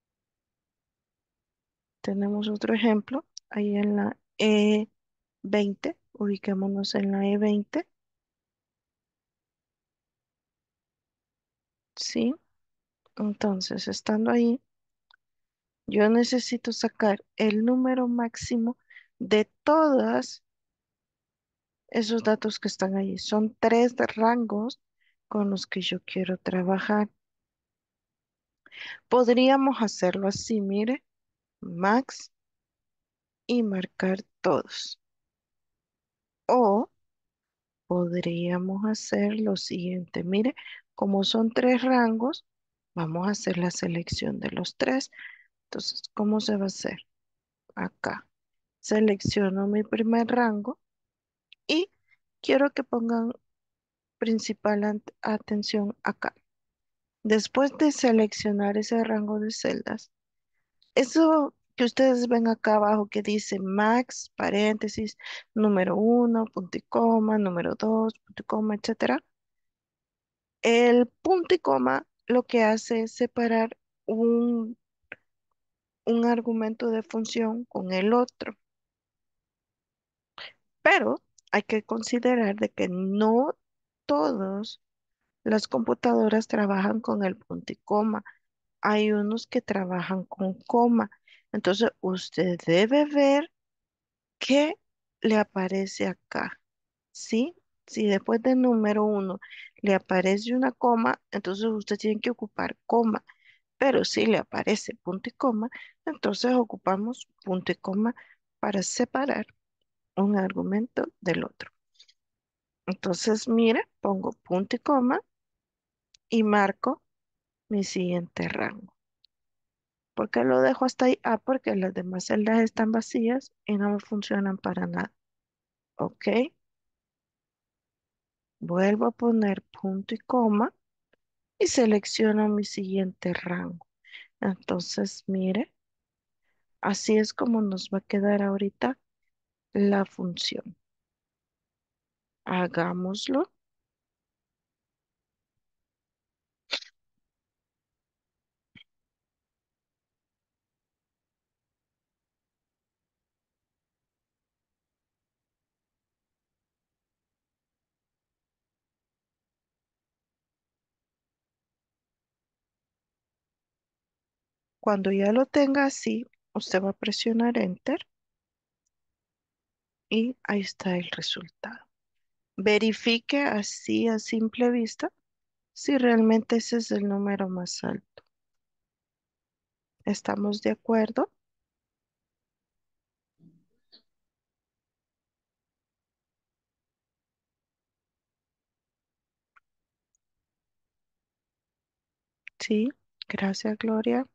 tenemos otro ejemplo, ahí en la E veinte, ubiquémonos en la E veinte, ¿sí? Entonces, estando ahí, yo necesito sacar el número máximo de todos esos datos que están ahí. Son tres de rangos con los que yo quiero trabajar. Podríamos hacerlo así, mire, max y marcar todos. O podríamos hacer lo siguiente, mire, como son tres rangos, vamos a hacer la selección de los tres. Entonces, ¿cómo se va a hacer? Acá. Selecciono mi primer rango y quiero que pongan principal ant- atención acá. Después de seleccionar ese rango de celdas, eso que ustedes ven acá abajo que dice max, paréntesis, número uno, punto y coma, número dos, punto y coma, etcétera. El punto y coma lo que hace es separar un, un argumento de función con el otro. Pero hay que considerar de que no todas las computadoras trabajan con el punto y coma. Hay unos que trabajan con coma. Entonces, usted debe ver qué le aparece acá. ¿Sí? Si después del número uno le aparece una coma, entonces usted tiene que ocupar coma. Pero si le aparece punto y coma, entonces ocupamos punto y coma para separar un argumento del otro. Entonces, mire, pongo punto y coma y marco mi siguiente rango. ¿Por qué lo dejo hasta ahí? Ah, porque las demás celdas están vacías y no me funcionan para nada. Ok, vuelvo a poner punto y coma y selecciono mi siguiente rango. Entonces, mire, así es como nos va a quedar ahorita la función. Hagámoslo. Cuando ya lo tenga así, usted va a presionar Enter y ahí está el resultado. Verifique así a simple vista si realmente ese es el número más alto. ¿Estamos de acuerdo? Sí, gracias, Gloria.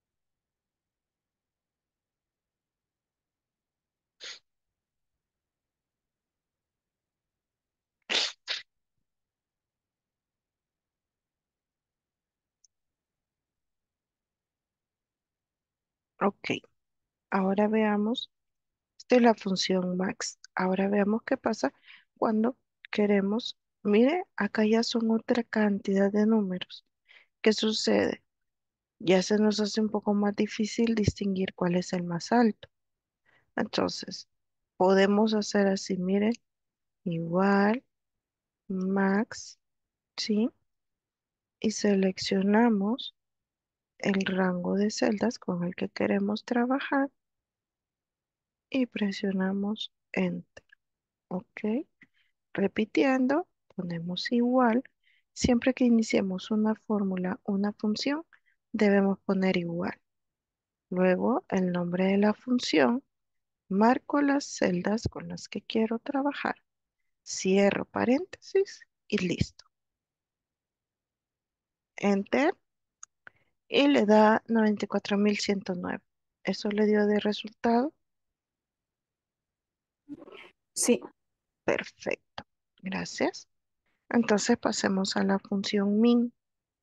Ok, ahora veamos, esta es la función max. Ahora veamos qué pasa cuando queremos, mire, acá ya son otra cantidad de números. ¿Qué sucede? Ya se nos hace un poco más difícil distinguir cuál es el más alto. Entonces, podemos hacer así, miren, igual, max, ¿sí? Y seleccionamos el rango de celdas con el que queremos trabajar y presionamos Enter. Ok, repitiendo, ponemos igual. Siempre que iniciemos una fórmula, una función, debemos poner igual. Luego, el nombre de la función, marco las celdas con las que quiero trabajar, cierro paréntesis y listo. Enter y le da noventa y cuatro mil ciento nueve. ¿Eso le dio de resultado? Sí. Perfecto. Gracias. Entonces pasemos a la función min.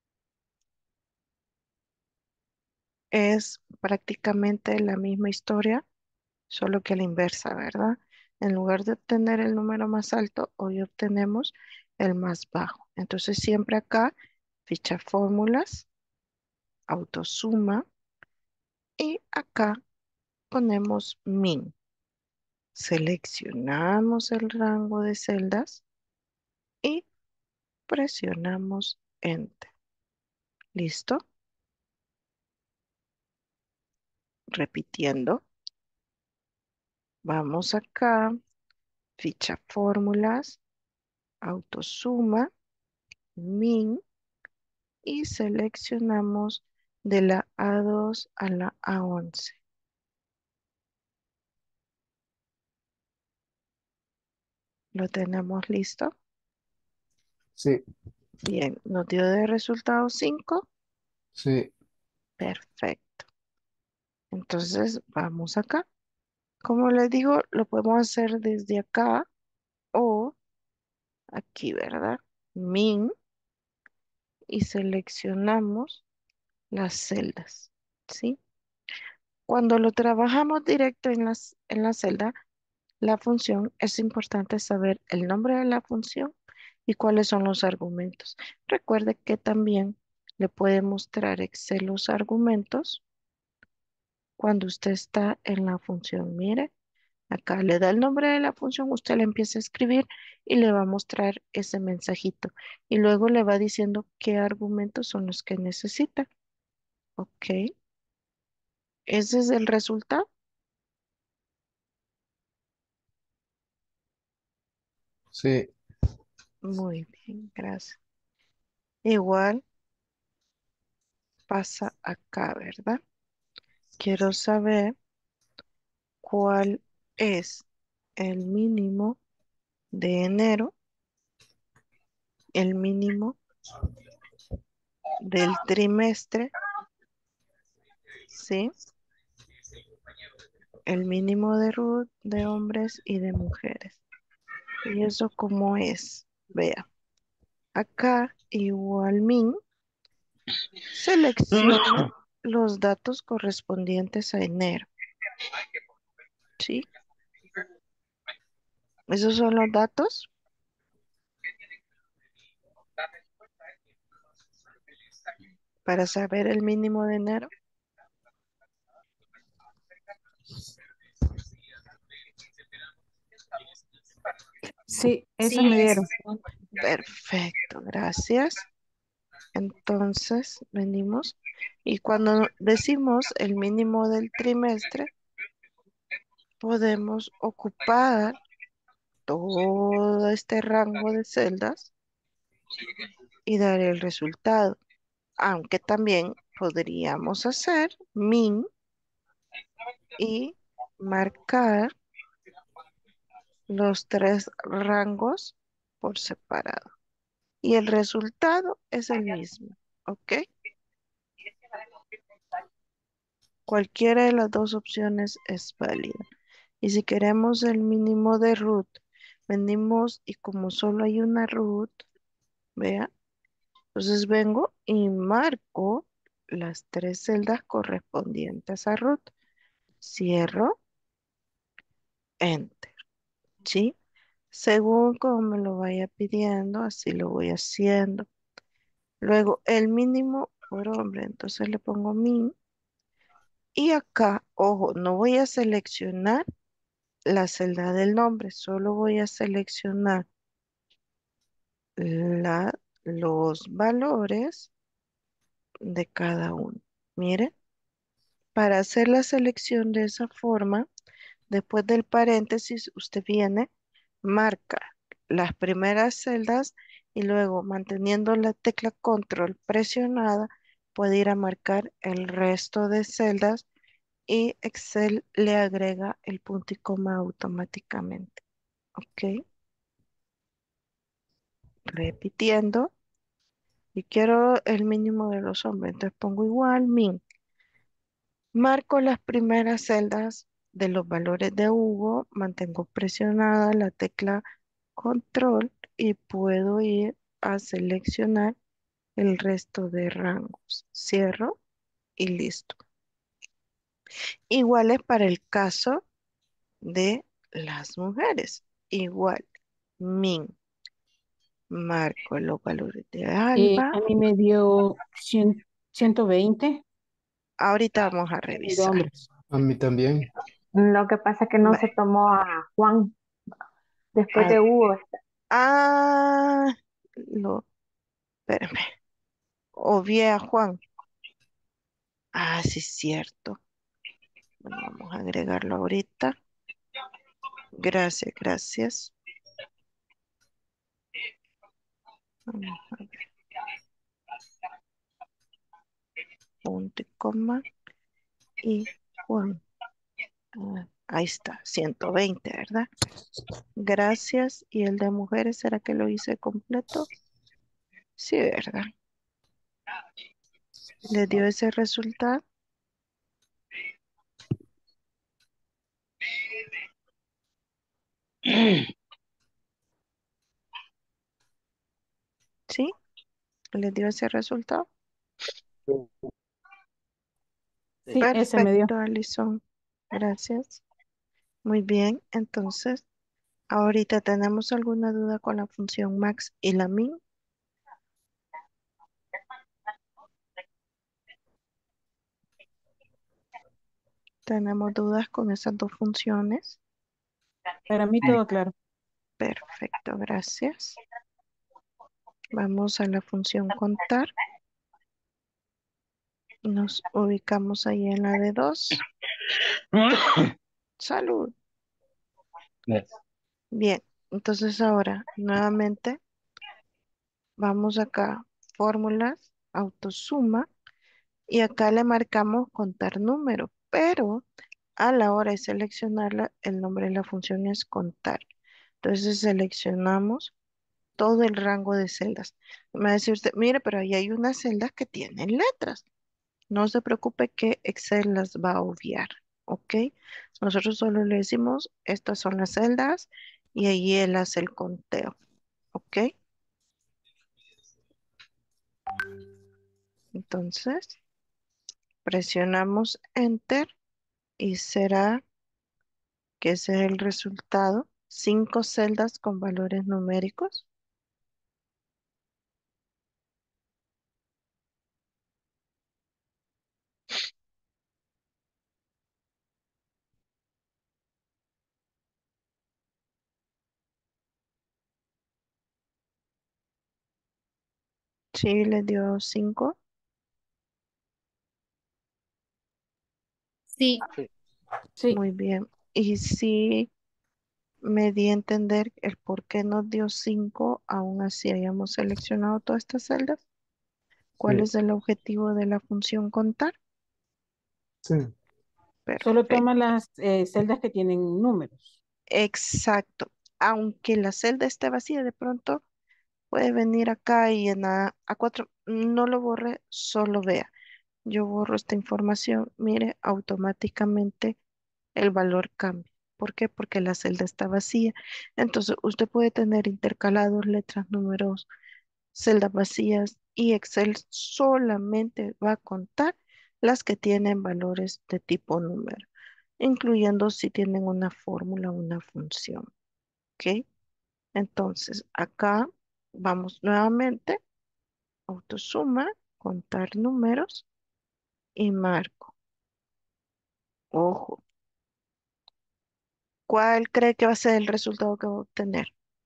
Es prácticamente la misma historia, solo que a la inversa, ¿verdad? En lugar de obtener el número más alto, hoy obtenemos el más bajo. Entonces siempre acá, ficha fórmulas, autosuma y acá ponemos min. Seleccionamos el rango de celdas y presionamos Enter. ¿Listo? Repitiendo. Vamos acá, ficha fórmulas, autosuma, min y seleccionamos de la A dos a la A once. ¿Lo tenemos listo? Sí, Bien, ¿nos dio de resultado cinco? sí, Perfecto. Entonces vamos acá. Como les digo, lo podemos hacer desde acá o aquí, ¿verdad? Min y seleccionamos las celdas, ¿sí? Cuando lo trabajamos directo en las, en la celda, la función, es importante saber el nombre de la función y cuáles son los argumentos. Recuerde que también le puede mostrar Excel los argumentos cuando usted está en la función. Mire, acá le da el nombre de la función, usted le empieza a escribir y le va a mostrar ese mensajito. Y luego le va diciendo qué argumentos son los que necesita. Ok, ese es el resultado. sí. Muy bien, gracias. Igual pasa acá, ¿verdad? Quiero saber cuál es el mínimo de enero, el mínimo del trimestre, ¿sí? El mínimo de RUT de hombres y de mujeres. ¿Y eso cómo es? Vea, acá igual min, seleccione los datos correspondientes a enero, ¿sí? Esos son los datos. Para saber el mínimo de enero. Sí, eso Sí, me es. dieron. Perfecto, gracias. Entonces, venimos y cuando decimos el mínimo del trimestre, podemos ocupar todo este rango de celdas y dar el resultado. Aunque también podríamos hacer min y marcar los tres rangos por separado. Y el resultado es el mismo, ¿ok? Cualquiera de las dos opciones es válida. Y si queremos el mínimo de root, venimos y como solo hay una root, vea, entonces vengo y marco las tres celdas correspondientes a root. Cierro, enter, ¿sí? Según como me lo vaya pidiendo, así lo voy haciendo. Luego el mínimo por hombre, entonces le pongo min. Y acá, ojo, no voy a seleccionar la celda del nombre, solo voy a seleccionar la, los valores de cada uno. Mire, para hacer la selección de esa forma, después del paréntesis, usted viene, marca las primeras celdas y luego manteniendo la tecla control presionada, puede ir a marcar el resto de celdas y Excel le agrega el punto y coma automáticamente. ¿Ok? Repitiendo, Y quiero el mínimo de los hombres. Entonces pongo igual, min. Marco las primeras celdas de los valores de Hugo, mantengo presionada la tecla control y puedo ir a seleccionar el resto de rangos. Cierro y listo. Igual es para el caso de las mujeres. Igual, min. Marco los valores de Eh, Alba. a mí me dio cien ciento veinte Ahorita vamos a de revisar. hombres. A mí también. Lo que pasa es que no se Vale. tomó a Juan después Ah, de Hugo. ah, lo, espérame. Obvié a Juan. Ah, sí, es cierto. Bueno, vamos a agregarlo ahorita. Gracias, gracias. Vamos a ver. Punto y coma. Y Juan. Ah, ahí está, ciento veinte, ¿verdad? Gracias. ¿Y el de mujeres, será que lo hice completo? Sí, ¿verdad? ¿Le dio ese resultado? ¿Sí? ¿Le dio ese resultado? Sí, ese me dio. Perfecto, Alison. Gracias. Muy bien. Entonces, ahorita tenemos alguna duda con la función max y la min. Tenemos dudas con esas dos funciones. Para mí todo claro. Perfecto, gracias. Vamos a la función contar. Nos ubicamos ahí en la de dos. Salud. Gracias. Bien, entonces ahora nuevamente vamos acá, fórmulas, autosuma, y acá le marcamos contar número, pero a la hora de seleccionarla, el nombre de la función es contar. Entonces seleccionamos todo el rango de celdas. Me va a decir usted, mire, pero ahí hay unas celdas que tienen letras. No se preocupe que Excel las va a obviar, ¿ok? Nosotros solo le decimos, estas son las celdas y ahí él hace el conteo, ¿ok? Entonces, presionamos Enter y será que ese es el resultado. Cinco celdas con valores numéricos. Sí, le dio cinco. Sí, Sí. Sí, Muy bien. Y sí me di a entender el por qué nos dio cinco, aún así hayamos seleccionado todas estas celdas. ¿Cuál Sí, es el objetivo de la función contar? sí, solo toma Perfecto. las eh, celdas que tienen números. Exacto. Aunque la celda esté vacía, de pronto puede venir acá y en a, a cuatro, no lo borre, solo vea. Yo borro esta información, mire, automáticamente el valor cambia. ¿Por qué? Porque la celda está vacía. Entonces, usted puede tener intercalados letras, números, celdas vacías y Excel solamente va a contar las que tienen valores de tipo número, incluyendo si tienen una fórmula o una función. ¿Ok? Entonces, acá vamos nuevamente, autosuma, contar números y marco. Ojo, ¿cuál cree que va a ser el resultado que va a obtener?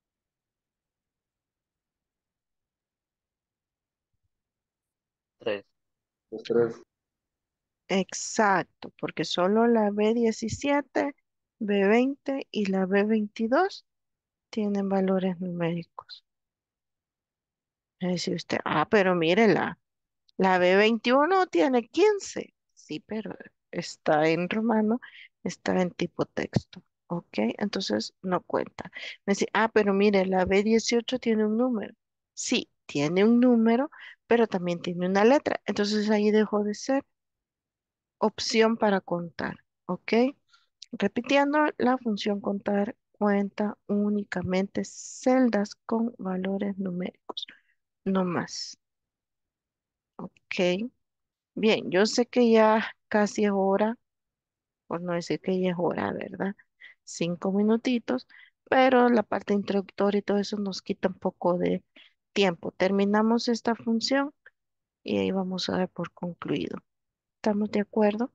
Tres. tres. Exacto, porque solo la B diecisiete, B veinte y la B veintidós tienen valores numéricos. Es decir, usted, ah, pero mire, la, la B veintiuno tiene quince. Sí, pero está en romano, está en tipo texto. ¿Ok? Entonces no cuenta. Me dice, ah, pero mire, la B dieciocho tiene un número. Sí, tiene un número, pero también tiene una letra. Entonces ahí dejó de ser opción para contar, ¿ok? Repitiendo, la función contar cuenta únicamente celdas con valores numéricos, no más, ¿ok? Bien, yo sé que ya casi es hora, por no decir que ya es hora, ¿verdad? Cinco minutitos, pero la parte introductoria y todo eso nos quita un poco de tiempo. Terminamos esta función y ahí vamos a dar por concluido. ¿Estamos de acuerdo?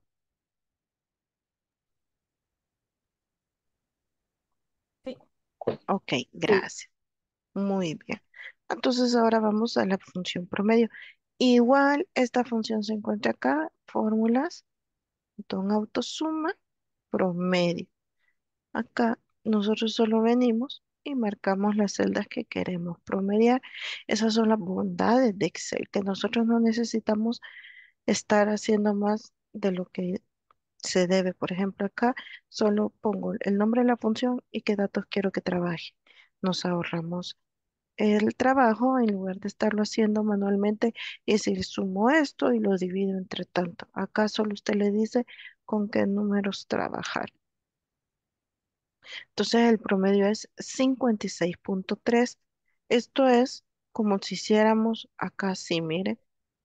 Sí. Ok, Sí. gracias. Muy bien. Entonces ahora vamos a la función promedio. Igual esta función se encuentra acá, fórmulas, botón autosuma, promedio. Acá nosotros solo venimos y marcamos las celdas que queremos promediar. Esas son las bondades de Excel, que nosotros no necesitamos estar haciendo más de lo que se debe. Por ejemplo, acá solo pongo el nombre de la función y qué datos quiero que trabaje. Nos ahorramos el trabajo en lugar de estarlo haciendo manualmente y decir, sumo esto y lo divido entre tanto. Acá solo usted le dice con qué números trabajar. Entonces el promedio es cincuenta y seis punto tres. Esto es como si hiciéramos acá, sí, mire,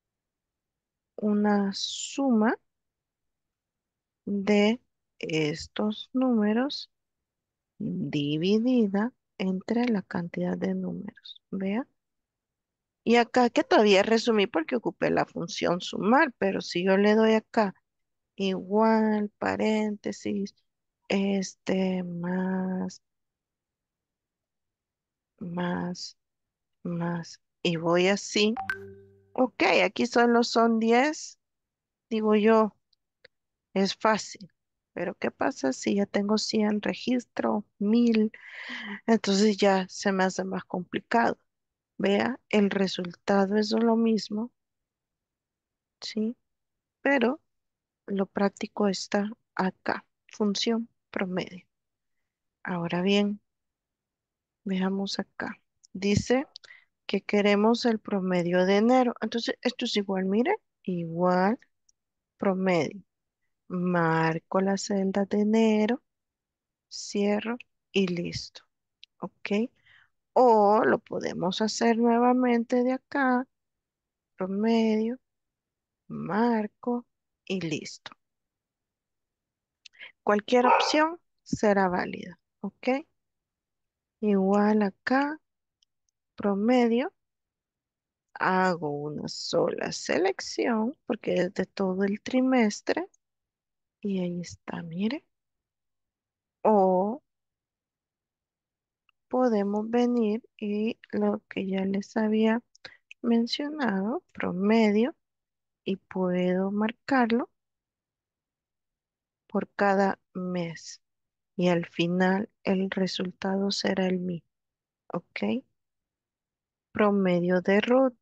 una suma de estos números dividida entre la cantidad de números. Vea. Y acá que todavía resumí porque ocupé la función sumar, pero si yo le doy acá igual, paréntesis, este, más, más, más, y voy así. Ok, aquí solo son diez, digo yo, es fácil. Pero ¿qué pasa si ya tengo cien registro, mil? Entonces ya se me hace más complicado. Vea, el resultado es lo mismo, ¿sí? Pero lo práctico está acá, función promedio. Ahora bien, veamos acá. Dice que queremos el promedio de enero. Entonces, esto es igual, mire, igual promedio. Marco la celda de enero, cierro y listo. ¿Ok? O lo podemos hacer nuevamente de acá, promedio, marco y listo. Cualquier opción será válida. ¿Ok? Igual acá, promedio, hago una sola selección porque es de todo el trimestre y ahí está, mire. O podemos venir y lo que ya les había mencionado, promedio, y puedo marcarlo por cada mes. Y al final el resultado será el mismo. ¿Ok? Promedio de Ruth.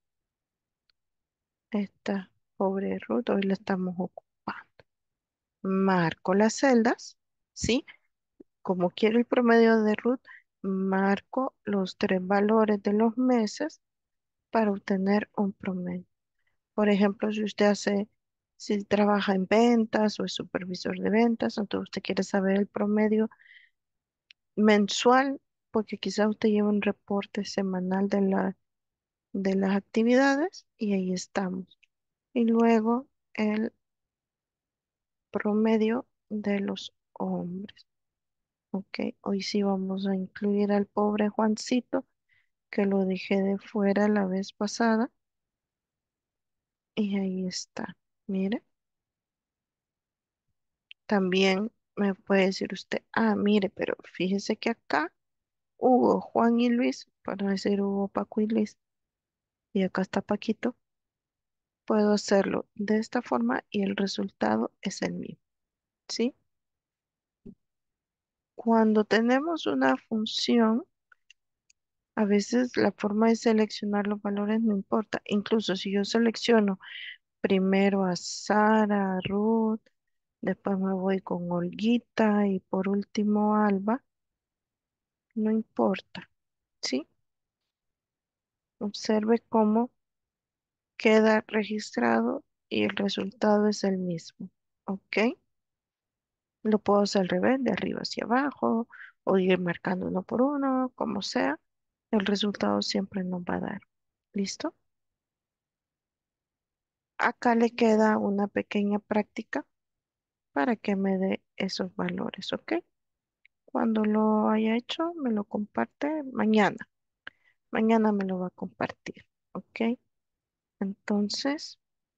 Esta pobre Ruth, hoy la estamos ocupando. Marco las celdas, ¿sí? Como quiero el promedio de Ruth, marco los tres valores de los meses para obtener un promedio. Por ejemplo, si usted hace, si trabaja en ventas o es supervisor de ventas, entonces usted quiere saber el promedio mensual, porque quizás usted lleva un reporte semanal de la, de las actividades y ahí estamos. Y luego el promedio de los hombres. Ok, hoy sí vamos a incluir al pobre Juancito, que lo dejé de fuera la vez pasada. Y ahí está. Mire, también me puede decir usted, ah, mire, pero fíjese que acá Hugo, Juan y Luis, para no decir Hugo, Paco y Luis, y acá está Paquito, puedo hacerlo de esta forma y el resultado es el mismo, ¿sí? Cuando tenemos una función, a veces la forma de seleccionar los valores no importa. Incluso si yo selecciono primero a Sara, a Ruth, después me voy con Olguita y por último Alba, no importa, ¿sí? Observe cómo queda registrado y el resultado es el mismo. ¿Ok? Lo puedo hacer al revés, de arriba hacia abajo, o ir marcando uno por uno, como sea. El resultado siempre nos va a dar. ¿Listo? Acá le queda una pequeña práctica para que me dé esos valores, ¿ok? Cuando lo haya hecho, me lo comparte mañana. Mañana me lo va a compartir, ¿ok? Entonces,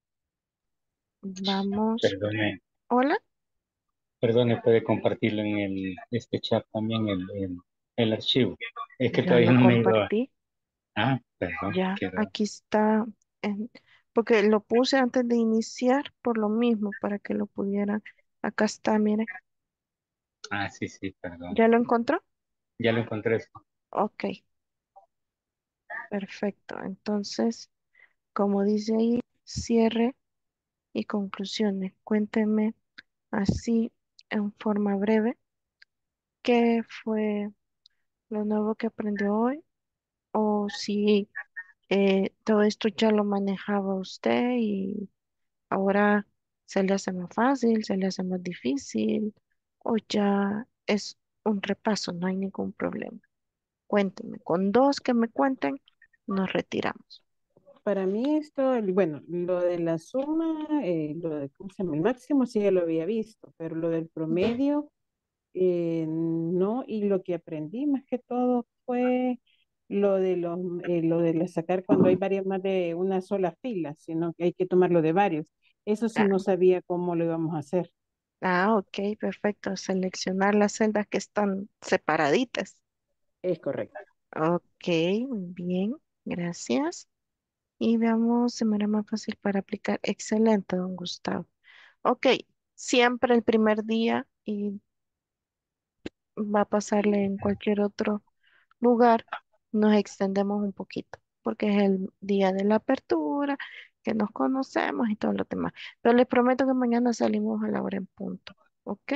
vamos. Perdone, Hola, perdone, puede compartirlo en el, este chat también, el, el, el archivo. Es que ya todavía lo no me iba. compartí. Ah, perdón, Ya, quedó. aquí está, en- porque lo puse antes de iniciar por lo mismo, para que lo pudieran. Acá está, mire. Ah, sí, sí, perdón. ¿Ya lo encontró? Ya lo encontré. Ok, perfecto. Entonces, como dice ahí, cierre y conclusiones. Cuénteme así en forma breve qué fue lo nuevo que aprendió hoy o si eh, todo esto ya lo manejaba usted y ahora se le hace más fácil, se le hace más difícil o ya es un repaso, no hay ningún problema. Cuénteme, con dos que me cuenten, nos retiramos. Para mí esto, el- bueno, lo de la suma, eh, lo de, ¿cómo se llama? El máximo sí ya lo había visto, pero lo del promedio, eh, no, y lo que aprendí más que todo fue lo de los, eh, lo de la sacar cuando hay varias más de una sola fila, sino que hay que tomarlo de varios. Eso sí Ah, no sabía cómo lo íbamos a hacer. ah, ok, perfecto. Seleccionar las celdas que están separaditas. Es correcto. Ok, muy bien, gracias. Y veamos, se me hará más fácil para aplicar. Excelente, don Gustavo. Ok, siempre el primer día y va a pasarle en cualquier otro lugar, nos extendemos un poquito, porque es el día de la apertura, que nos conocemos y todo lo demás. Pero les prometo que mañana salimos a la hora en punto, ¿ok?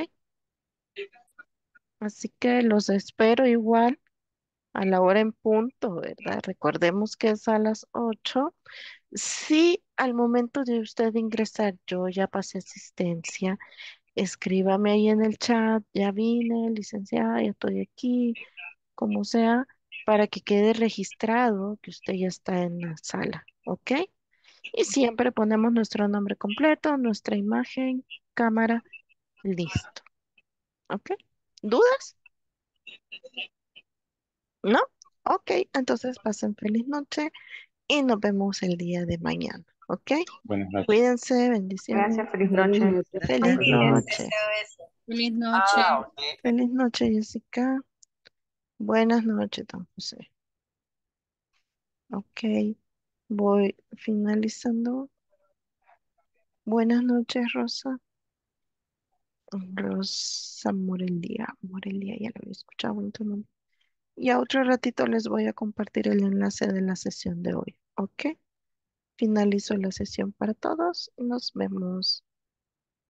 Así que los espero igual a la hora en punto, ¿verdad? Recordemos que es a las ocho. Si al momento de usted ingresar yo ya pasé asistencia, escríbame ahí en el chat, ya vine, licenciada, ya estoy aquí, como sea, para que quede registrado que usted ya está en la sala, ¿ok? Y siempre ponemos nuestro nombre completo, nuestra imagen, cámara, listo, ¿ok? ¿Dudas? ¿No? Ok, entonces pasen feliz noche y nos vemos el día de mañana, ¿ok? Buenas noches. Cuídense, bendiciones. Gracias, feliz Feliz noche. noche. Feliz noche. Feliz noche. Feliz noche, Jessica. Buenas noches, don José. Ok, voy finalizando. Buenas noches, Rosa. Rosa Morelia. Morelia, ya lo había escuchado en tu nombre. Y a otro ratito les voy a compartir el enlace de la sesión de hoy. Ok, finalizo la sesión para todos y nos vemos